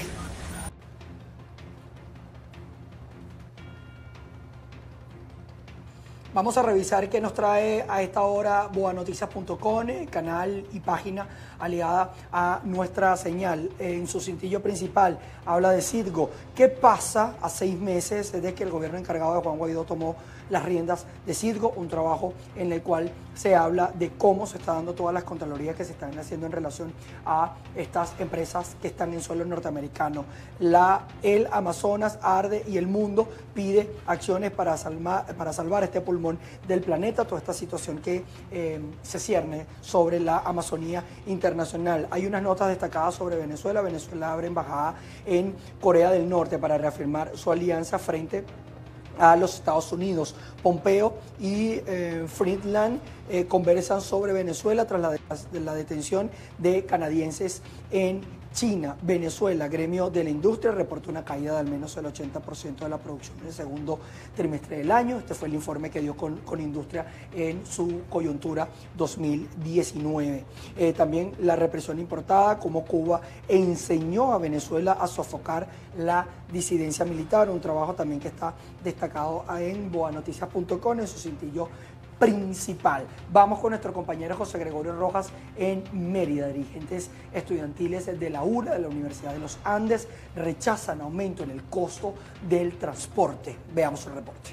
Vamos a revisar qué nos trae a esta hora boa noticias punto com, canal y página aliada a nuestra señal. En su cintillo principal habla de Citgo. ¿Qué pasa a seis meses desde que el gobierno encargado de Juan Guaidó tomó las riendas de Citgo? Un trabajo en el cual se habla de cómo se está dando todas las contralorías que se están haciendo en relación a estas empresas que están en suelo norteamericano. La, el Amazonas arde y el mundo pide acciones para, salma, para salvar este pulmón del planeta, toda esta situación que eh, se cierne sobre la Amazonía internacional. Hay unas notas destacadas sobre Venezuela. Venezuela abre embajada en Corea del Norte para reafirmar su alianza frente a los Estados Unidos. Pompeo y eh, Friedland eh, conversan sobre Venezuela tras la, de, la detención de canadienses en China. Venezuela, gremio de la industria, reportó una caída de al menos el ochenta por ciento de la producción en el segundo trimestre del año. Este fue el informe que dio con, con Industria en su coyuntura dos mil diecinueve. Eh, también la represión importada, como Cuba enseñó a Venezuela a sofocar la disidencia militar, un trabajo también que está destacado en boa noticias punto com en su cintillo principal. Vamos con nuestro compañero José Gregorio Rojas en Mérida. Dirigentes estudiantiles de la U R A, de la Universidad de los Andes, rechazan aumento en el costo del transporte. Veamos el reporte.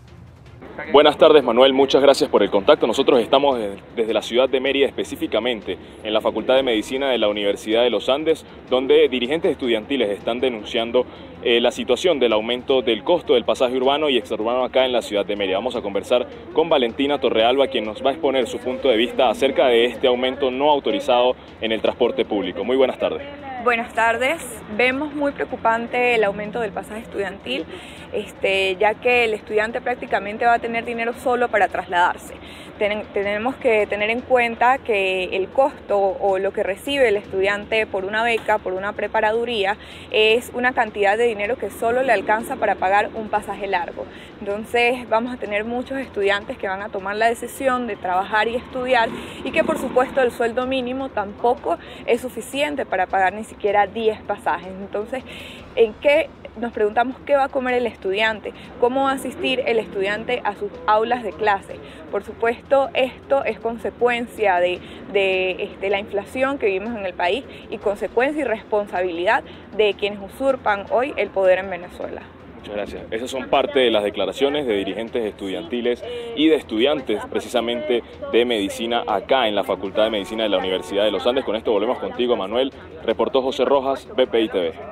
Buenas tardes, Manuel, muchas gracias por el contacto. Nosotros estamos desde la ciudad de Mérida, específicamente en la Facultad de Medicina de la Universidad de los Andes, donde dirigentes estudiantiles están denunciando eh, la situación del aumento del costo del pasaje urbano y extraurbano acá en la ciudad de Mérida. Vamos a conversar con Valentina Torrealba, quien nos va a exponer su punto de vista acerca de este aumento no autorizado en el transporte público. Muy buenas tardes. Buenas tardes. Vemos muy preocupante el aumento del pasaje estudiantil, este, ya que el estudiante prácticamente va a tener dinero solo para trasladarse. Ten, tenemos que tener en cuenta que el costo o lo que recibe el estudiante por una beca, por una preparaduría, es una cantidad de dinero que solo le alcanza para pagar un pasaje largo. Entonces vamos a tener muchos estudiantes que van a tomar la decisión de trabajar y estudiar, y que por supuesto el sueldo mínimo tampoco es suficiente para pagar ni siquiera diez pasajes. Entonces, ¿en qué nos preguntamos qué va a comer el estudiante? ¿Cómo va a asistir el estudiante a sus aulas de clase? Por supuesto, esto es consecuencia de, de este, la inflación que vivimos en el país y consecuencia y responsabilidad de quienes usurpan hoy el poder en Venezuela. Muchas gracias. Esas son parte de las declaraciones de dirigentes estudiantiles y de estudiantes precisamente de medicina acá en la Facultad de Medicina de la Universidad de los Andes. Con esto volvemos contigo, Manuel. Reportó José Rojas, B P I T V.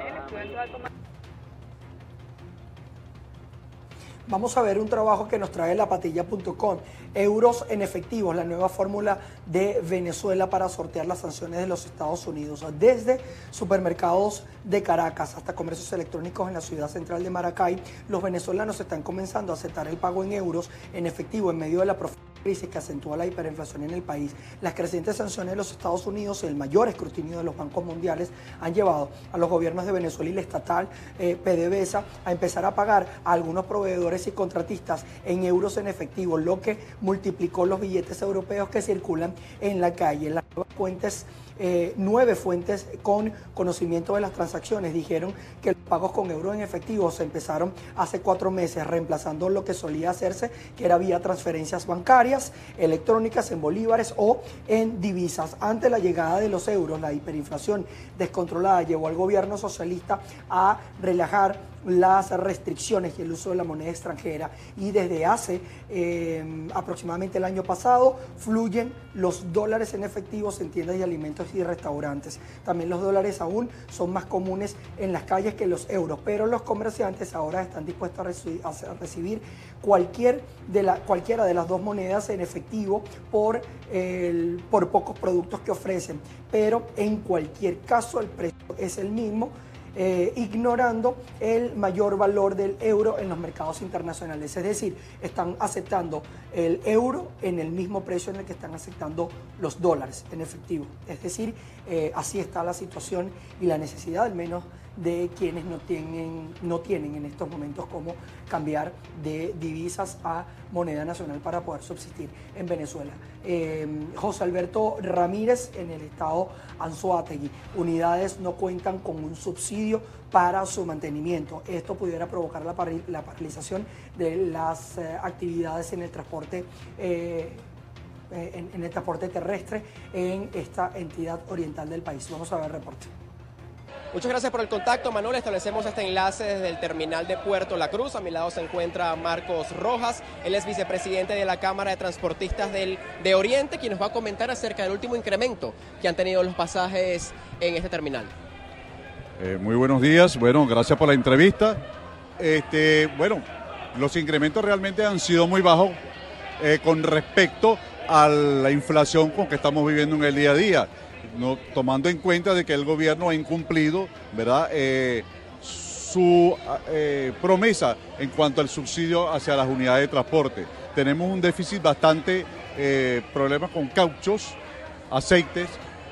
Vamos a ver un trabajo que nos trae la patilla punto com. Euros en efectivos, la nueva fórmula de Venezuela para sortear las sanciones de los Estados Unidos. Desde supermercados de Caracas hasta comercios electrónicos en la ciudad central de Maracay, los venezolanos están comenzando a aceptar el pago en euros en efectivo en medio de la profunda crisis que acentúa la hiperinflación en el país. Las crecientes sanciones de los Estados Unidos y el mayor escrutinio de los bancos mundiales han llevado a los gobiernos de Venezuela y la estatal eh, PDVSA a empezar a pagar a algunos proveedores y contratistas en euros en efectivo, lo que multiplicó los billetes europeos que circulan en la calle. Las nuevas fuentes Eh, nueve fuentes con conocimiento de las transacciones dijeron que los pagos con euros en efectivo se empezaron hace cuatro meses, reemplazando lo que solía hacerse, que era vía transferencias bancarias, electrónicas, en bolívares o en divisas. Ante la llegada de los euros, la hiperinflación descontrolada llevó al gobierno socialista a relajar las restricciones y el uso de la moneda extranjera, y desde hace eh, aproximadamente el año pasado fluyen los dólares en efectivos en tiendas de alimentos y restaurantes. También los dólares aún son más comunes en las calles que los euros, pero los comerciantes ahora están dispuestos a recibir, a recibir cualquier de la, cualquiera de las dos monedas en efectivo por, el, por pocos productos que ofrecen, pero en cualquier caso el precio es el mismo, Eh, ignorando el mayor valor del euro en los mercados internacionales. Es decir, están aceptando el euro en el mismo precio en el que están aceptando los dólares en efectivo. Es decir, eh, así está la situación y la necesidad al menos de quienes no tienen, no tienen en estos momentos cómo cambiar de divisas a moneda nacional para poder subsistir en Venezuela. Eh, José Alberto Ramírez, en el estado Anzoátegui, unidades no cuentan con un subsidio para su mantenimiento. Esto pudiera provocar la, par la paralización de las eh, actividades en el transporte eh, En, en el transporte terrestre en esta entidad oriental del país. Vamos a ver el reporte. Muchas gracias por el contacto, Manuel. Establecemos este enlace desde el terminal de Puerto La Cruz. A mi lado se encuentra Marcos Rojas. Él es vicepresidente de la Cámara de Transportistas del, de Oriente, quien nos va a comentar acerca del último incremento que han tenido los pasajes en este terminal. Eh, muy buenos días. Bueno, gracias por la entrevista. Este, bueno, los incrementos realmente han sido muy bajos eh, con respecto a la inflación con que estamos viviendo en el día a día, no, tomando en cuenta de que el gobierno ha incumplido, ¿verdad?, eh, su eh, promesa en cuanto al subsidio hacia las unidades de transporte. Tenemos un déficit bastante, eh, problemas con cauchos, aceites,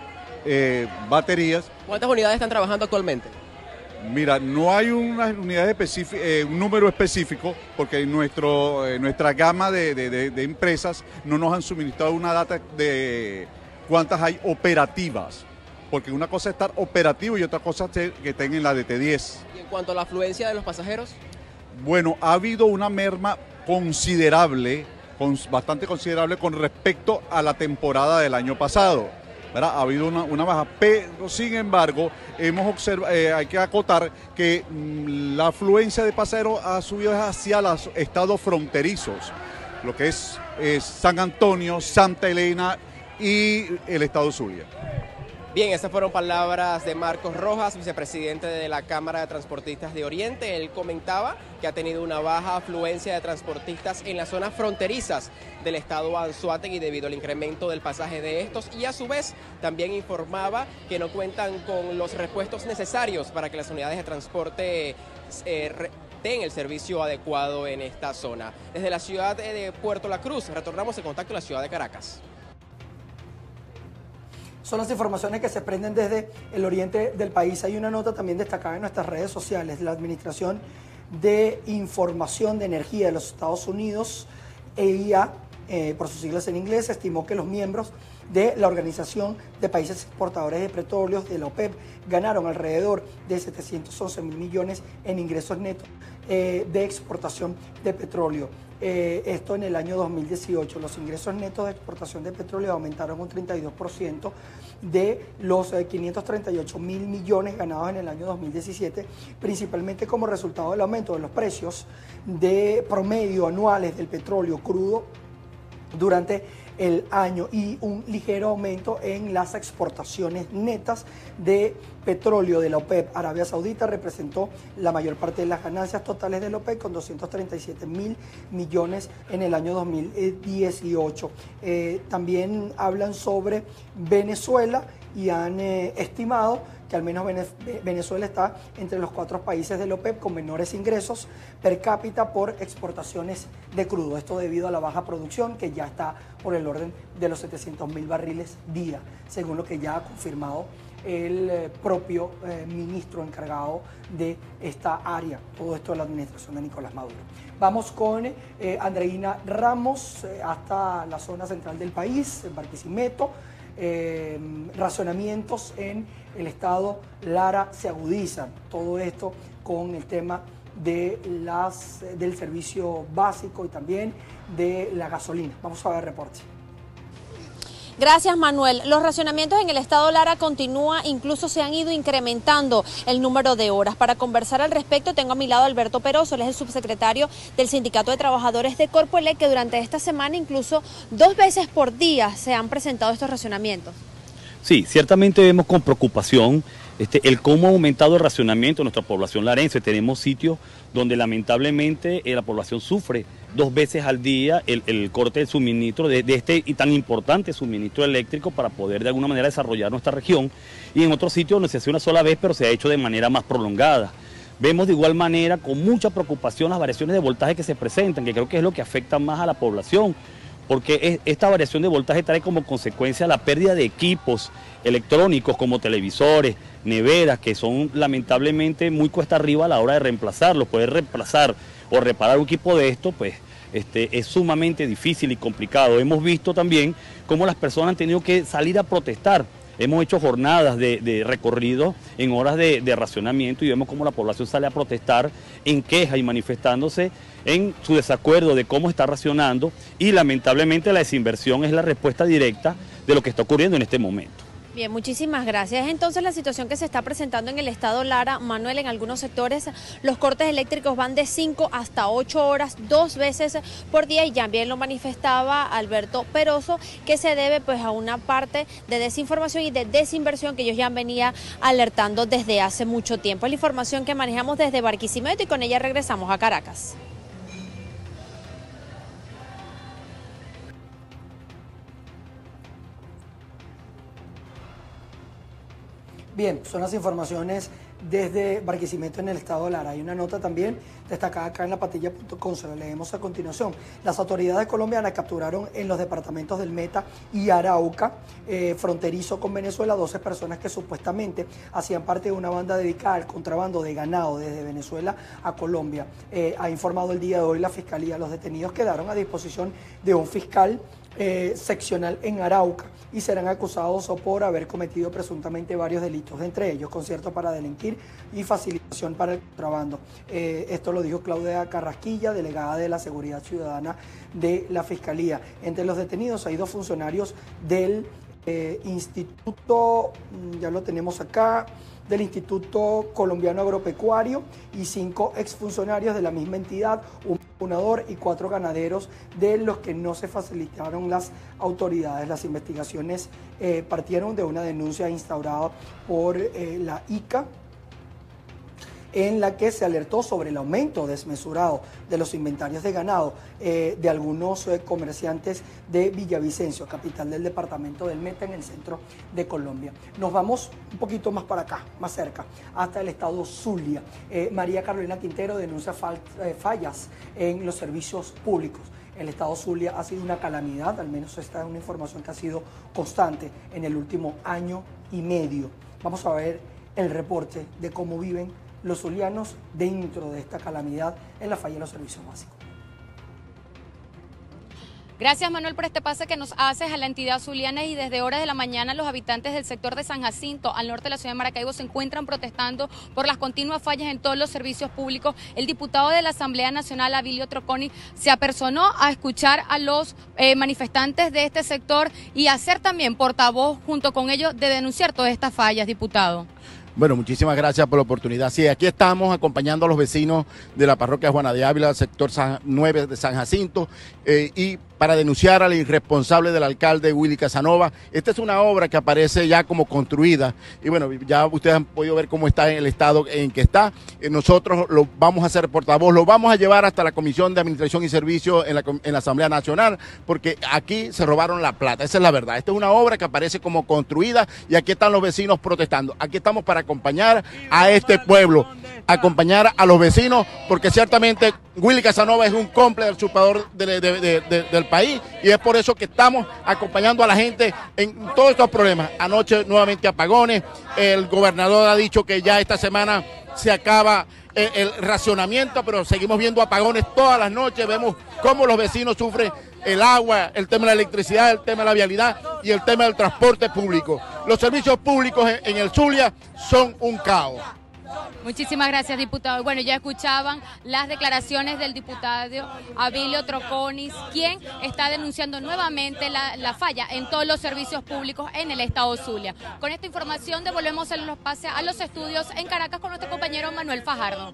eh, baterías. ¿Cuántas unidades están trabajando actualmente? Mira, no hay unas unidades específicas, eh, un número específico, porque nuestro, eh, nuestra gama de, de, de, de empresas no nos han suministrado una data de cuántas hay operativas, porque una cosa es estar operativo y otra cosa es que estén en la D T diez. ¿Y en cuanto a la afluencia de los pasajeros? Bueno, ha habido una merma considerable, con, bastante considerable con respecto a la temporada del año pasado, ¿verdad? Ha habido una, una baja, pero sin embargo hemos observado, eh, hay que acotar que mmm, la afluencia de pasajeros ha subido hacia los estados fronterizos, lo que es, es San Antonio, Santa Elena y el estado Zulia. Bien, estas fueron palabras de Marcos Rojas, vicepresidente de la Cámara de Transportistas de Oriente. Él comentaba que ha tenido una baja afluencia de transportistas en las zonas fronterizas del estado Anzoátegui debido al incremento del pasaje de estos, y a su vez también informaba que no cuentan con los repuestos necesarios para que las unidades de transporte eh, den el servicio adecuado en esta zona. Desde la ciudad de Puerto La Cruz, retornamos en contacto a la ciudad de Caracas. Son las informaciones que se prenden desde el oriente del país. Hay una nota también destacada en nuestras redes sociales. La Administración de Información de Energía de los Estados Unidos, E I A, eh, por sus siglas en inglés, estimó que los miembros de la Organización de Países Exportadores de Petróleos, de la OPEP, ganaron alrededor de setecientos once mil millones en ingresos netos eh, de exportación de petróleo. Eh, esto en el año dos mil dieciocho. Los ingresos netos de exportación de petróleo aumentaron un treinta y dos por ciento de los eh, quinientos treinta y ocho mil millones ganados en el año dos mil diecisiete, principalmente como resultado del aumento de los precios de promedio anuales del petróleo crudo durante el año y un ligero aumento en las exportaciones netas de petróleo de la OPEP. Arabia Saudita representó la mayor parte de las ganancias totales de la OPEP con doscientos treinta y siete mil millones en el año dos mil dieciocho. Eh, también hablan sobre Venezuela y han eh, estimado que al menos Venezuela está entre los cuatro países de la OPEP con menores ingresos per cápita por exportaciones de crudo. Esto debido a la baja producción, que ya está por el orden de los setecientos mil barriles día, según lo que ya ha confirmado el eh, propio eh, ministro encargado de esta área. Todo esto de la administración de Nicolás Maduro. Vamos con eh, Andreina Ramos eh, hasta la zona central del país, en Barquisimeto. Eh, racionamientos en el estado Lara se agudizan. Todo esto con el tema de las, del servicio básico y también de la gasolina. Vamos a ver el reporte. Gracias, Manuel. Los racionamientos en el estado Lara continúan, incluso se han ido incrementando el número de horas. Para conversar al respecto tengo a mi lado a Alberto Peroso, él es el subsecretario del Sindicato de Trabajadores de Corpoelec, que durante esta semana incluso dos veces por día se han presentado estos racionamientos. Sí, ciertamente vemos con preocupación este, el cómo ha aumentado el racionamiento de nuestra población larense. Tenemos sitios donde lamentablemente eh, la población sufre dos veces al día el, el corte de suministro de, de este y tan importante suministro eléctrico para poder de alguna manera desarrollar nuestra región, y en otros sitios donde se hace una sola vez pero se ha hecho de manera más prolongada. Vemos de igual manera con mucha preocupación las variaciones de voltaje que se presentan, que creo que es lo que afecta más a la población, porque esta variación de voltaje trae como consecuencia la pérdida de equipos electrónicos como televisores, neveras, que son lamentablemente muy cuesta arriba a la hora de reemplazarlos. Poder reemplazar o reparar un equipo de esto, pues este, es sumamente difícil y complicado. Hemos visto también cómo las personas han tenido que salir a protestar. Hemos hecho jornadas de, de recorrido en horas de, de racionamiento y vemos cómo la población sale a protestar en queja y manifestándose en su desacuerdo de cómo está racionando, y lamentablemente la desinversión es la respuesta directa de lo que está ocurriendo en este momento. Bien, muchísimas gracias. Entonces, la situación que se está presentando en el estado Lara, Manuel, en algunos sectores los cortes eléctricos van de cinco hasta ocho horas, dos veces por día, y ya bien lo manifestaba Alberto Peroso, que se debe pues a una parte de desinformación y de desinversión que ellos ya venía alertando desde hace mucho tiempo. Es la información que manejamos desde Barquisimeto y con ella regresamos a Caracas. Bien, son las informaciones desde Barquisimeto en el estado de Lara. Hay una nota también destacada acá en la patilla punto com, se la leemos a continuación. Las autoridades colombianas capturaron en los departamentos del Meta y Arauca, eh, fronterizo con Venezuela, doce personas que supuestamente hacían parte de una banda dedicada al contrabando de ganado desde Venezuela a Colombia. Eh, ha informado el día de hoy la Fiscalía. Los detenidos quedaron a disposición de un fiscal Eh, seccional en Arauca y serán acusados por haber cometido presuntamente varios delitos, entre ellos concierto para delinquir y facilitación para el contrabando. Eh, esto lo dijo Claudia Carrasquilla, delegada de la Seguridad Ciudadana de la Fiscalía. Entre los detenidos hay dos funcionarios del eh, Instituto, ya lo tenemos acá, del Instituto Colombiano Agropecuario, y cinco exfuncionarios de la misma entidad, un vacunador y cuatro ganaderos de los que no se facilitaron las autoridades. Las investigaciones eh, partieron de una denuncia instaurada por eh, la I C A, en la que se alertó sobre el aumento desmesurado de los inventarios de ganado eh, de algunos eh, comerciantes de Villavicencio, capital del departamento del Meta, en el centro de Colombia. Nos vamos un poquito más para acá, más cerca, hasta el estado Zulia. Eh, María Carolina Quintero denuncia fal eh, fallas en los servicios públicos. El estado Zulia ha sido una calamidad, al menos esta es una información que ha sido constante en el último año y medio. Vamos a ver el reporte de cómo viven los zulianos dentro de esta calamidad en la falla de los servicios básicos. Gracias, Manuel, por este pase que nos haces a la entidad zuliana. Y desde horas de la mañana los habitantes del sector de San Jacinto, al norte de la ciudad de Maracaibo, se encuentran protestando por las continuas fallas en todos los servicios públicos. El diputado de la Asamblea Nacional, Abilio Troconi, se apersonó a escuchar a los eh, manifestantes de este sector y a ser también portavoz junto con ellos de denunciar todas estas fallas, diputado. Bueno, muchísimas gracias por la oportunidad. Sí, aquí estamos acompañando a los vecinos de la parroquia Juana de Ávila, sector San, nueve de San Jacinto, eh, y para denunciar al irresponsable del alcalde Willy Casanova. Esta es una obra que aparece ya como construida y bueno, ya ustedes han podido ver cómo está en el estado en que está. Eh, nosotros lo vamos a hacer portavoz, lo vamos a llevar hasta la Comisión de Administración y Servicios en la, en la Asamblea Nacional, porque aquí se robaron la plata, esa es la verdad. Esta es una obra que aparece como construida y aquí están los vecinos protestando. Aquí estamos para acompañar a este pueblo, acompañar a los vecinos, porque ciertamente Willy Casanova es un cómplice del usurpador de, de, de, de, del país, y es por eso que estamos acompañando a la gente en todos estos problemas. Anoche nuevamente apagones, el gobernador ha dicho que ya esta semana se acaba el, el racionamiento, pero seguimos viendo apagones todas las noches, vemos cómo los vecinos sufren el agua, el tema de la electricidad, el tema de la vialidad y el tema del transporte público. Los servicios públicos en, en el Zulia son un caos. Muchísimas gracias, diputado. Bueno, ya escuchaban las declaraciones del diputado Abilio Troconis, quien está denunciando nuevamente la, la falla en todos los servicios públicos en el estado Zulia. Con esta información devolvemos el pase a los estudios en Caracas con nuestro compañero Manuel Fajardo.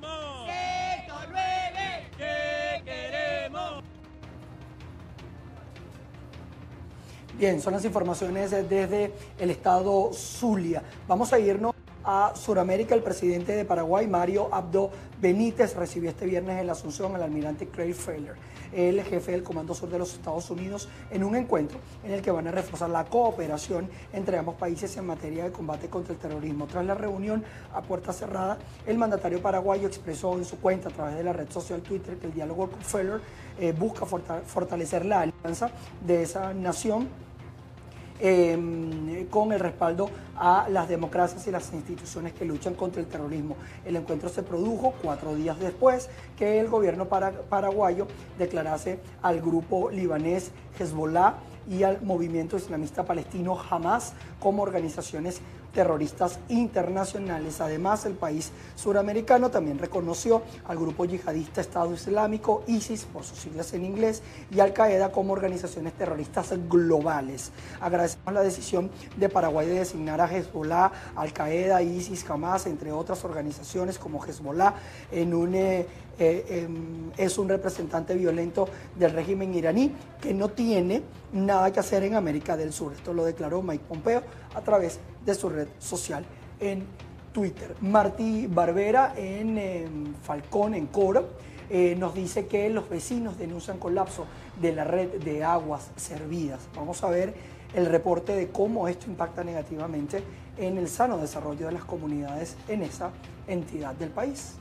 Bien, son las informaciones desde el estado Zulia. Vamos a irnos a Sudamérica. El presidente de Paraguay, Mario Abdo Benítez, recibió este viernes en la Asunción al almirante Craig Fowler, el jefe del Comando Sur de los Estados Unidos, en un encuentro en el que van a reforzar la cooperación entre ambos países en materia de combate contra el terrorismo. Tras la reunión a puerta cerrada, el mandatario paraguayo expresó en su cuenta a través de la red social Twitter que el diálogo con Fowler eh, busca fortalecer la alianza de esa nación eh, con el respaldo a las democracias y las instituciones que luchan contra el terrorismo. El encuentro se produjo cuatro días después que el gobierno para, paraguayo declarase al grupo libanés Hezbollah y al movimiento islamista palestino Hamas como organizaciones terroristas internacionales. Además, el país suramericano también reconoció al grupo yihadista Estado Islámico, ISIS, por sus siglas en inglés, y Al Qaeda como organizaciones terroristas globales. Agradecemos la decisión de Paraguay de designar a Hezbollah, Al Qaeda, ISIS, Hamas, entre otras organizaciones como Hezbollah, en un... Eh, Eh, eh, es un representante violento del régimen iraní que no tiene nada que hacer en América del Sur. Esto lo declaró Mike Pompeo a través de su red social en Twitter. Martí Barbera en eh, Falcón, en Coro, eh, nos dice que los vecinos denuncian colapso de la red de aguas servidas. Vamos a ver el reporte de cómo esto impacta negativamente en el sano desarrollo de las comunidades en esa entidad del país.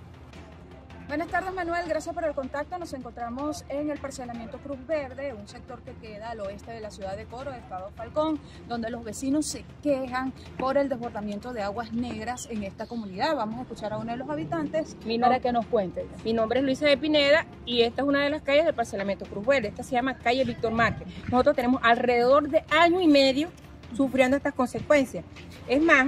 Buenas tardes, Manuel, gracias por el contacto. Nos encontramos en el parcelamiento Cruz Verde, un sector que queda al oeste de la ciudad de Coro, estado Falcón, donde los vecinos se quejan por el desbordamiento de aguas negras en esta comunidad. Vamos a escuchar a uno de los habitantes para que nos cuente. Mi nombre es Luisa de Pineda y esta es una de las calles del parcelamiento Cruz Verde. Esta se llama calle Víctor Márquez. Nosotros tenemos alrededor de año y medio sufriendo estas consecuencias. Es más,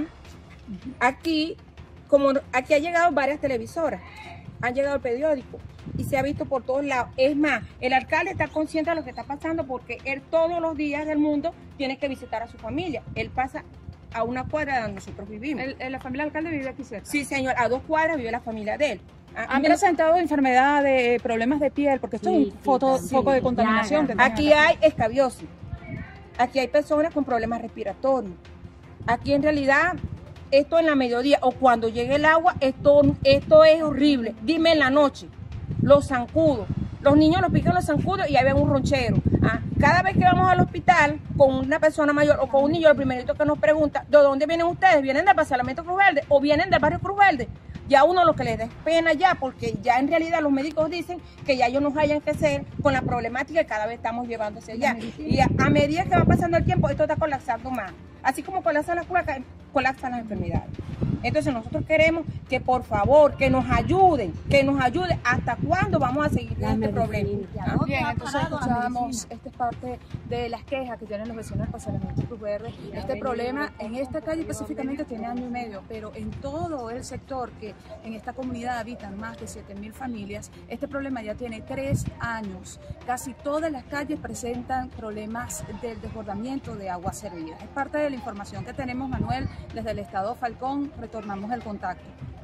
aquí, como aquí ha llegado varias televisoras, han llegado al periódico y se ha visto por todos lados. Es más, el alcalde está consciente de lo que está pasando porque él todos los días del mundo tiene que visitar a su familia. Él pasa a una cuadra donde nosotros vivimos. El, ¿La familia del alcalde vive aquí cerca? Sí, señor, a dos cuadras vive la familia de él. ¿Han presentado enfermedades, problemas de piel? Porque esto sí, es un foto, sí, foco de contaminación. Aquí hay escabiosis, aquí hay personas con problemas respiratorios. Aquí en realidad... Esto en la mediodía o cuando llegue el agua, esto, esto es horrible. Dime en la noche, los zancudos. Los niños los pican los zancudos y ahí ven un ronchero. ¿Ah? Cada vez que vamos al hospital con una persona mayor o con un niño, el primerito que nos pregunta, ¿de dónde vienen ustedes? ¿Vienen del parcelamiento Cruz Verde o vienen del barrio Cruz Verde? Ya uno lo que les da es pena ya, porque ya en realidad los médicos dicen que ya ellos no hayan que hacer con la problemática que cada vez estamos llevándose allá. Y a, a medida que va pasando el tiempo, esto está colapsando más. Así como colapsan las curas, colapsan las enfermedades. Entonces nosotros queremos que por favor, que nos ayuden, que nos ayuden. ¿Hasta cuándo vamos a seguir con este problema? ¿Ah? Bien, entonces escuchamos, esta es parte de las quejas que tienen los vecinos del parcelamiento Cruz Verde. Este problema en esta calle específicamente tiene año y medio, pero en todo el sector que en esta comunidad habitan más de siete mil familias, este problema ya tiene tres años. Casi todas las calles presentan problemas del desbordamiento de aguas servidas. Es parte de la información que tenemos, Manuel, desde el estado Falcón. Retornamos el contacto.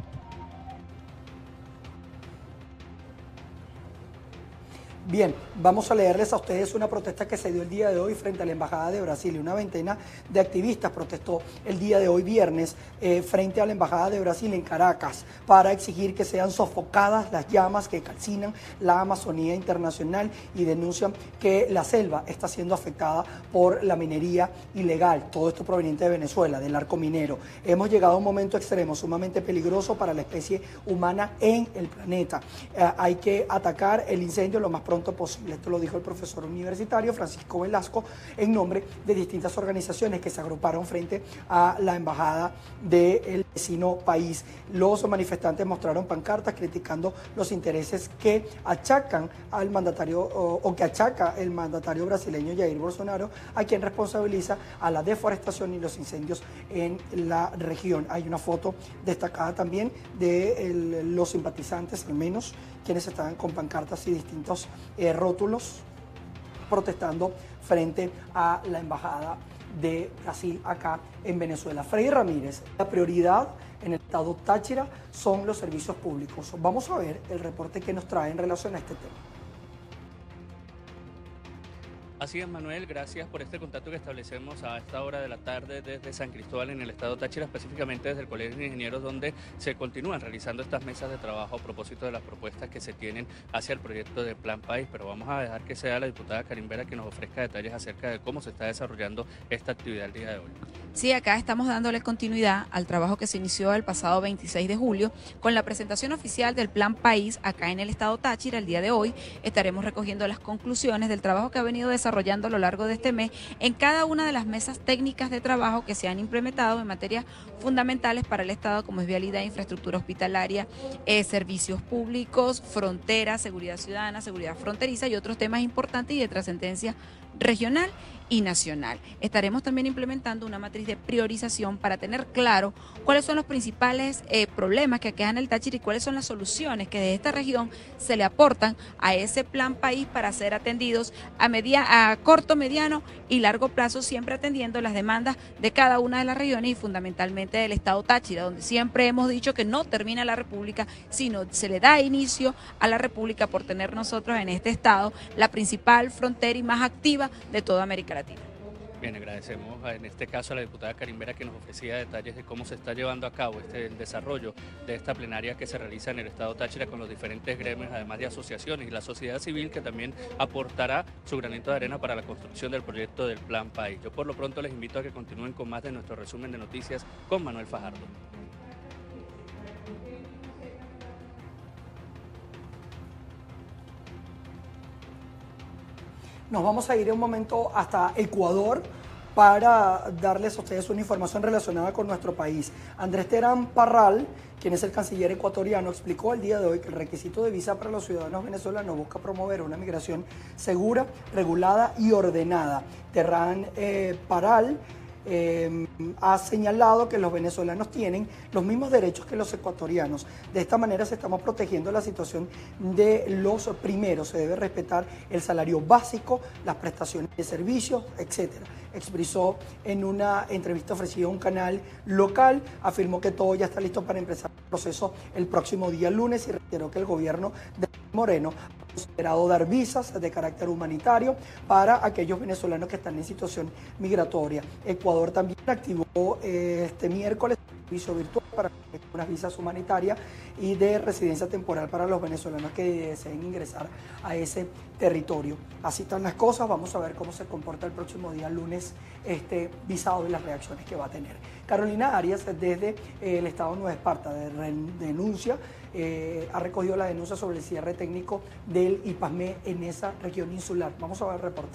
Bien, vamos a leerles a ustedes una protesta que se dio el día de hoy frente a la Embajada de Brasil. Una veintena de activistas protestó el día de hoy, viernes, eh, frente a la Embajada de Brasil en Caracas para exigir que sean sofocadas las llamas que calcinan la Amazonía internacional y denuncian que la selva está siendo afectada por la minería ilegal. Todo esto proveniente de Venezuela, del arco minero. Hemos llegado a un momento extremo, sumamente peligroso para la especie humana en el planeta. Eh, hay que atacar el incendio lo más pronto posible. Esto lo dijo el profesor universitario Francisco Velasco en nombre de distintas organizaciones que se agruparon frente a la embajada del vecino país. Los manifestantes mostraron pancartas criticando los intereses que achacan al mandatario o, o que achaca el mandatario brasileño Jair Bolsonaro, a quien responsabiliza a la deforestación y los incendios en la región. Hay una foto destacada también de el, los simpatizantes, al menos quienes estaban con pancartas y distintos eh, rótulos protestando frente a la embajada de Brasil acá en Venezuela. Freddy Ramírez, la prioridad en el estado Táchira son los servicios públicos. Vamos a ver el reporte que nos trae en relación a este tema. Así es, Manuel, gracias por este contacto que establecemos a esta hora de la tarde desde San Cristóbal en el estado Táchira, específicamente desde el Colegio de Ingenieros, donde se continúan realizando estas mesas de trabajo a propósito de las propuestas que se tienen hacia el proyecto de Plan País. Pero vamos a dejar que sea la diputada Karin Vera que nos ofrezca detalles acerca de cómo se está desarrollando esta actividad el día de hoy. Sí, acá estamos dándole continuidad al trabajo que se inició el pasado veintiséis de julio con la presentación oficial del Plan País acá en el estado Táchira. El día de hoy estaremos recogiendo las conclusiones del trabajo que ha venido desarrollando a lo largo de este mes en cada una de las mesas técnicas de trabajo que se han implementado en materias fundamentales para el estado, como es vialidad, infraestructura hospitalaria, eh, servicios públicos, fronteras, seguridad ciudadana, seguridad fronteriza y otros temas importantes y de trascendencia regional y nacional. Estaremos también implementando una matriz de priorización para tener claro cuáles son los principales eh, problemas que aquejan el Táchira y cuáles son las soluciones que de esta región se le aportan a ese plan país para ser atendidos a, media, a corto, mediano y largo plazo, siempre atendiendo las demandas de cada una de las regiones y fundamentalmente del estado Táchira, donde siempre hemos dicho que no termina la República, sino se le da inicio a la República por tener nosotros en este estado la principal frontera y más activa de toda América Latina. Bien, agradecemos en este caso a la diputada Karin Vera que nos ofrecía detalles de cómo se está llevando a cabo este, el desarrollo de esta plenaria que se realiza en el estado Táchira con los diferentes gremios, además de asociaciones y la sociedad civil que también aportará su granito de arena para la construcción del proyecto del Plan País. Yo por lo pronto les invito a que continúen con más de nuestro resumen de noticias con Manuel Fajardo. Nos vamos a ir en un momento hasta Ecuador para darles a ustedes una información relacionada con nuestro país. Andrés Terán Parral, quien es el canciller ecuatoriano, explicó el día de hoy que el requisito de visa para los ciudadanos venezolanos busca promover una migración segura, regulada y ordenada. Terán eh, Parral Eh, ha señalado que los venezolanos tienen los mismos derechos que los ecuatorianos. De esta manera se estamos protegiendo la situación de los primeros. Se debe respetar el salario básico, las prestaciones de servicios, etcétera. Expresó en una entrevista ofrecida a un canal local, afirmó que todo ya está listo para empezar el proceso el próximo día lunes y reiteró que el gobierno de Moreno ha considerado dar visas de carácter humanitario para aquellos venezolanos que están en situación migratoria. Ecuador también activó eh, este miércoles un servicio virtual para unas visas humanitarias y de residencia temporal para los venezolanos que deseen ingresar a ese territorio. Así están las cosas, vamos a ver cómo se comporta el próximo día lunes este visado y las reacciones que va a tener. Carolina Arias, desde eh, el estado de Nueva Esparta, de denuncia, eh, ha recogido la denuncia sobre el cierre técnico del IPASME en esa región insular. Vamos a ver el reporte.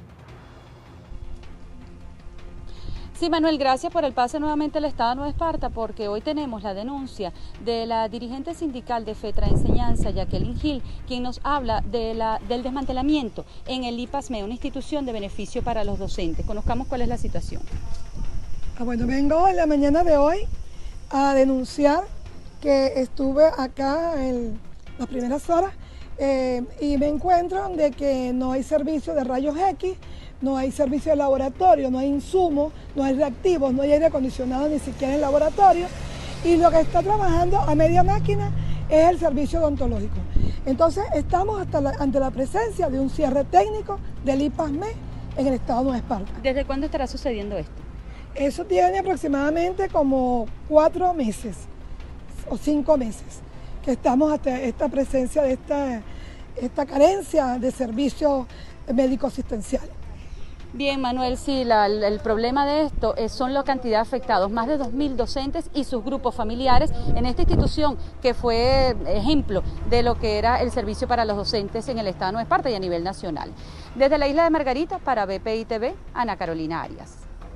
Sí, Manuel, gracias por el pase nuevamente al estado de Nueva Esparta, porque hoy tenemos la denuncia de la dirigente sindical de FETRA Enseñanza, Jacqueline Gil, quien nos habla de la, del desmantelamiento en el IPASME, una institución de beneficio para los docentes. Conozcamos cuál es la situación. Ah, bueno, vengo en la mañana de hoy a denunciar que estuve acá en las primeras horas eh, y me encuentro de que no hay servicio de rayos X, no hay servicio de laboratorio, no hay insumos, no hay reactivos, no hay aire acondicionado ni siquiera en el laboratorio, y lo que está trabajando a media máquina es el servicio odontológico. Entonces estamos hasta la, ante la presencia de un cierre técnico del IPASME en el estado de Nueva Esparta. ¿Desde cuándo estará sucediendo esto? Eso tiene aproximadamente como cuatro meses o cinco meses que estamos hasta esta presencia de esta, esta carencia de servicios médico-asistenciales. Bien, Manuel, sí, la, el problema de esto es, son la cantidad de afectados, más de dos mil docentes y sus grupos familiares en esta institución que fue ejemplo de lo que era el servicio para los docentes en el estado de Nueva Esparta y a nivel nacional. Desde la isla de Margarita, para B P I T V, Ana Carolina Arias.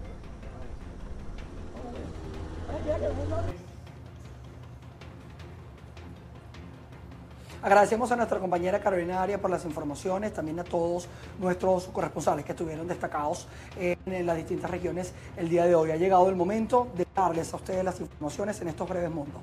Agradecemos a nuestra compañera Carolina Arias por las informaciones, también a todos nuestros corresponsales que estuvieron destacados en las distintas regiones el día de hoy. Ha llegado el momento de darles a ustedes las informaciones en estos breves mundos.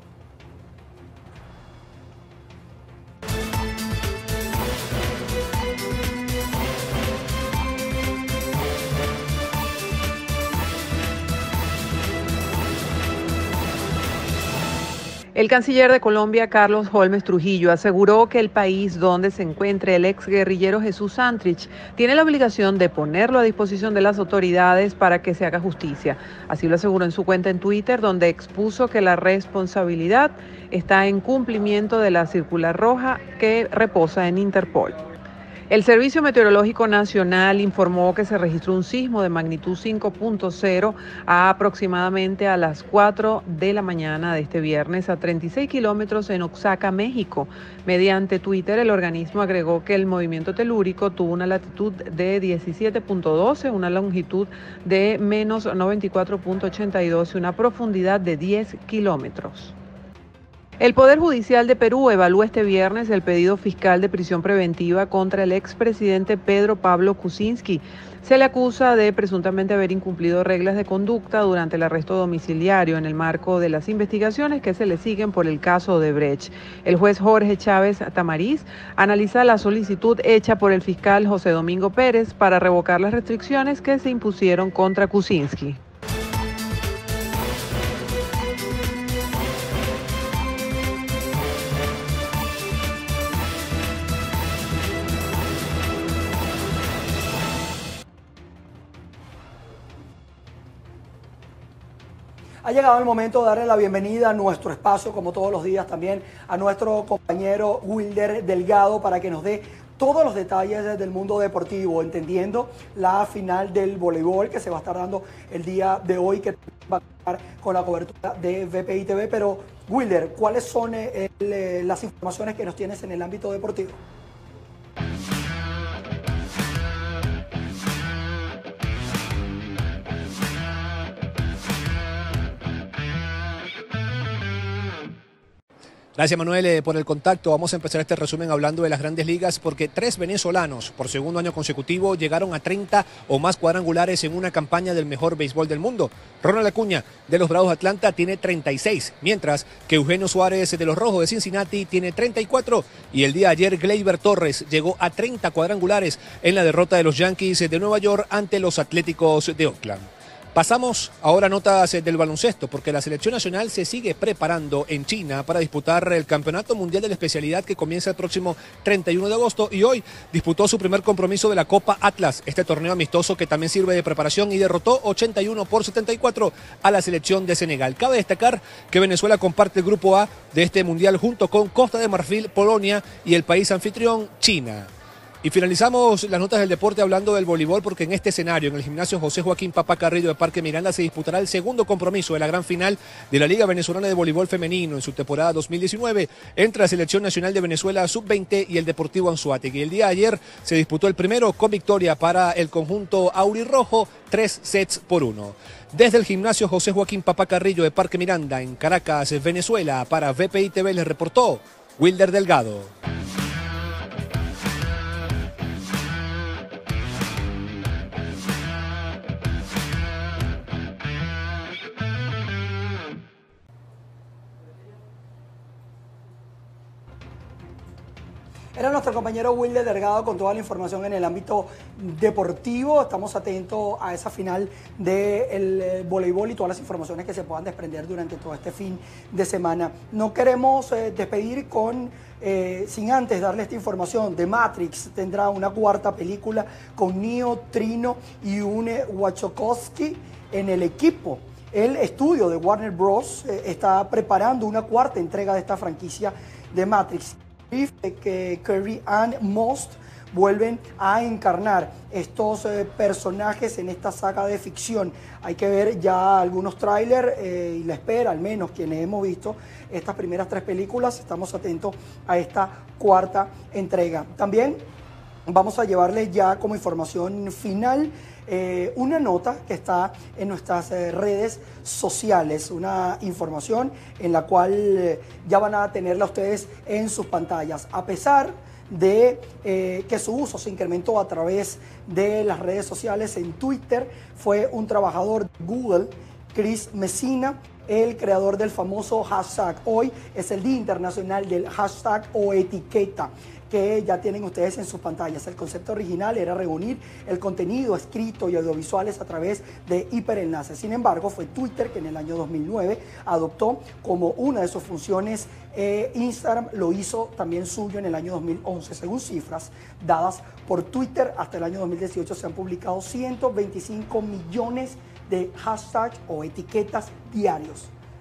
El canciller de Colombia, Carlos Holmes Trujillo, aseguró que el país donde se encuentre el exguerrillero Jesús Santrich tiene la obligación de ponerlo a disposición de las autoridades para que se haga justicia. Así lo aseguró en su cuenta en Twitter, donde expuso que la responsabilidad está en cumplimiento de la circular roja que reposa en Interpol. El Servicio Meteorológico Nacional informó que se registró un sismo de magnitud cinco punto cero a aproximadamente a las cuatro de la mañana de este viernes a treinta y seis kilómetros en Oaxaca, México. Mediante Twitter, el organismo agregó que el movimiento telúrico tuvo una latitud de diecisiete punto doce, una longitud de menos noventa y cuatro punto ochenta y dos y una profundidad de diez kilómetros. El Poder Judicial de Perú evalúa este viernes el pedido fiscal de prisión preventiva contra el expresidente Pedro Pablo Kuczynski. Se le acusa de presuntamente haber incumplido reglas de conducta durante el arresto domiciliario en el marco de las investigaciones que se le siguen por el caso de Brecht. El juez Jorge Chávez Tamariz analiza la solicitud hecha por el fiscal José Domingo Pérez para revocar las restricciones que se impusieron contra Kuczynski. Ha llegado el momento de darle la bienvenida a nuestro espacio, como todos los días también, a nuestro compañero Wilder Delgado para que nos dé todos los detalles del mundo deportivo, entendiendo la final del voleibol que se va a estar dando el día de hoy, que va a estar con la cobertura de V P I T V. Pero, Wilder, ¿cuáles son el, las informaciones que nos tienes en el ámbito deportivo? Gracias, Manuel, eh, por el contacto. Vamos a empezar este resumen hablando de las grandes ligas porque tres venezolanos por segundo año consecutivo llegaron a treinta o más cuadrangulares en una campaña del mejor béisbol del mundo. Ronald Acuña de los Bravos de Atlanta tiene treinta y seis, mientras que Eugenio Suárez de los Rojos de Cincinnati tiene treinta y cuatro y el día de ayer Gleyber Torres llegó a treinta cuadrangulares en la derrota de los Yankees de Nueva York ante los Atléticos de Oakland. Pasamos ahora a notas del baloncesto, porque la selección nacional se sigue preparando en China para disputar el Campeonato Mundial de la Especialidad que comienza el próximo treinta y uno de agosto y hoy disputó su primer compromiso de la Copa Atlas, este torneo amistoso que también sirve de preparación y derrotó ochenta y uno por setenta y cuatro a la selección de Senegal. Cabe destacar que Venezuela comparte el grupo A de este Mundial junto con Costa de Marfil, Polonia y el país anfitrión, China. Y finalizamos las notas del deporte hablando del voleibol porque en este escenario, en el gimnasio José Joaquín Papá Carrillo de Parque Miranda, se disputará el segundo compromiso de la gran final de la Liga Venezolana de Voleibol Femenino en su temporada dos mil diecinueve entre la Selección Nacional de Venezuela sub veinte y el Deportivo Anzoátegui. El día de ayer se disputó el primero con victoria para el conjunto aurirrojo, tres sets por uno. Desde el gimnasio José Joaquín Papá Carrillo de Parque Miranda en Caracas, Venezuela, para V P I T V les reportó Wilder Delgado. Era nuestro compañero Wilder Delgado con toda la información en el ámbito deportivo. Estamos atentos a esa final del eh, voleibol y todas las informaciones que se puedan desprender durante todo este fin de semana. No queremos eh, despedir con, eh, sin antes darle esta información. The Matrix tendrá una cuarta película con Neo, Trino y Une Wachowski en el equipo. El estudio de Warner Bros. Eh, está preparando una cuarta entrega de esta franquicia de Matrix, que Carrie Ann Moss vuelven a encarnar estos eh, personajes en esta saga de ficción. Hay que ver ya algunos trailers eh, y la espera, al menos quienes hemos visto estas primeras tres películas, estamos atentos a esta cuarta entrega. También vamos a llevarles ya como información final Eh, una nota que está en nuestras eh, redes sociales, una información en la cual eh, ya van a tenerla ustedes en sus pantallas. A pesar de eh, que su uso se incrementó a través de las redes sociales, en Twitter fue un trabajador de Google, Chris Messina, el creador del famoso hashtag. Hoy es el Día Internacional del Hashtag o Etiqueta, que ya tienen ustedes en sus pantallas. El concepto original era reunir el contenido escrito y audiovisuales a través de hiperenlaces. Sin embargo, fue Twitter que en el año dos mil nueve adoptó como una de sus funciones. Eh, Instagram lo hizo también suyo en el año dos mil once. Según cifras dadas por Twitter, hasta el año dos mil dieciocho se han publicado ciento veinticinco millones de hashtags o etiquetas diarios.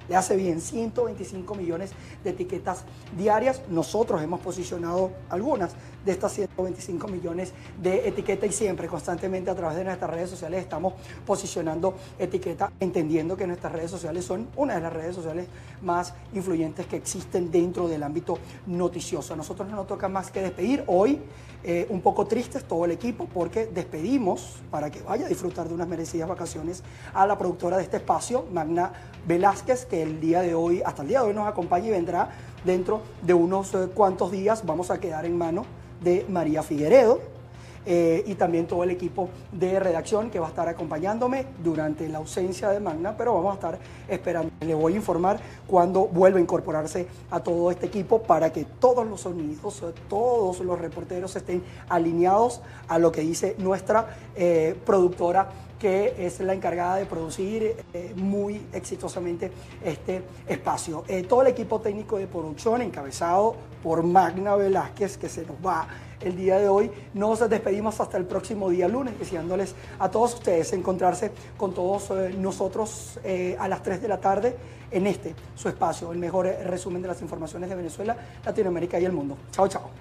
le hace bien, ciento veinticinco millones de etiquetas diarias. Nosotros hemos posicionado algunas de estas ciento veinticinco millones de etiquetas y siempre, constantemente a través de nuestras redes sociales estamos posicionando etiquetas, entendiendo que nuestras redes sociales son una de las redes sociales más influyentes que existen dentro del ámbito noticioso. A nosotros no nos toca más que despedir hoy, eh, un poco tristes todo el equipo, porque despedimos para que vaya a disfrutar de unas merecidas vacaciones a la productora de este espacio, Magna Velázquez, que el día de hoy, hasta el día de hoy nos acompaña y vendrá dentro de unos eh, cuantos días. Vamos a quedar en manos de María Figueredo eh, y también todo el equipo de redacción que va a estar acompañándome durante la ausencia de Magna, pero vamos a estar esperando. Le voy a informar cuando vuelva a incorporarse a todo este equipo para que todos los sonidos, todos los reporteros estén alineados a lo que dice nuestra eh, productora, que es la encargada de producir eh, muy exitosamente este espacio. Eh, todo el equipo técnico de producción, encabezado por Magna Velázquez, que se nos va el día de hoy. Nos despedimos hasta el próximo día lunes, deseándoles a todos ustedes encontrarse con todos eh, nosotros eh, a las tres de la tarde en este, su espacio, el mejor resumen de las informaciones de Venezuela, Latinoamérica y el mundo. Chao, chao.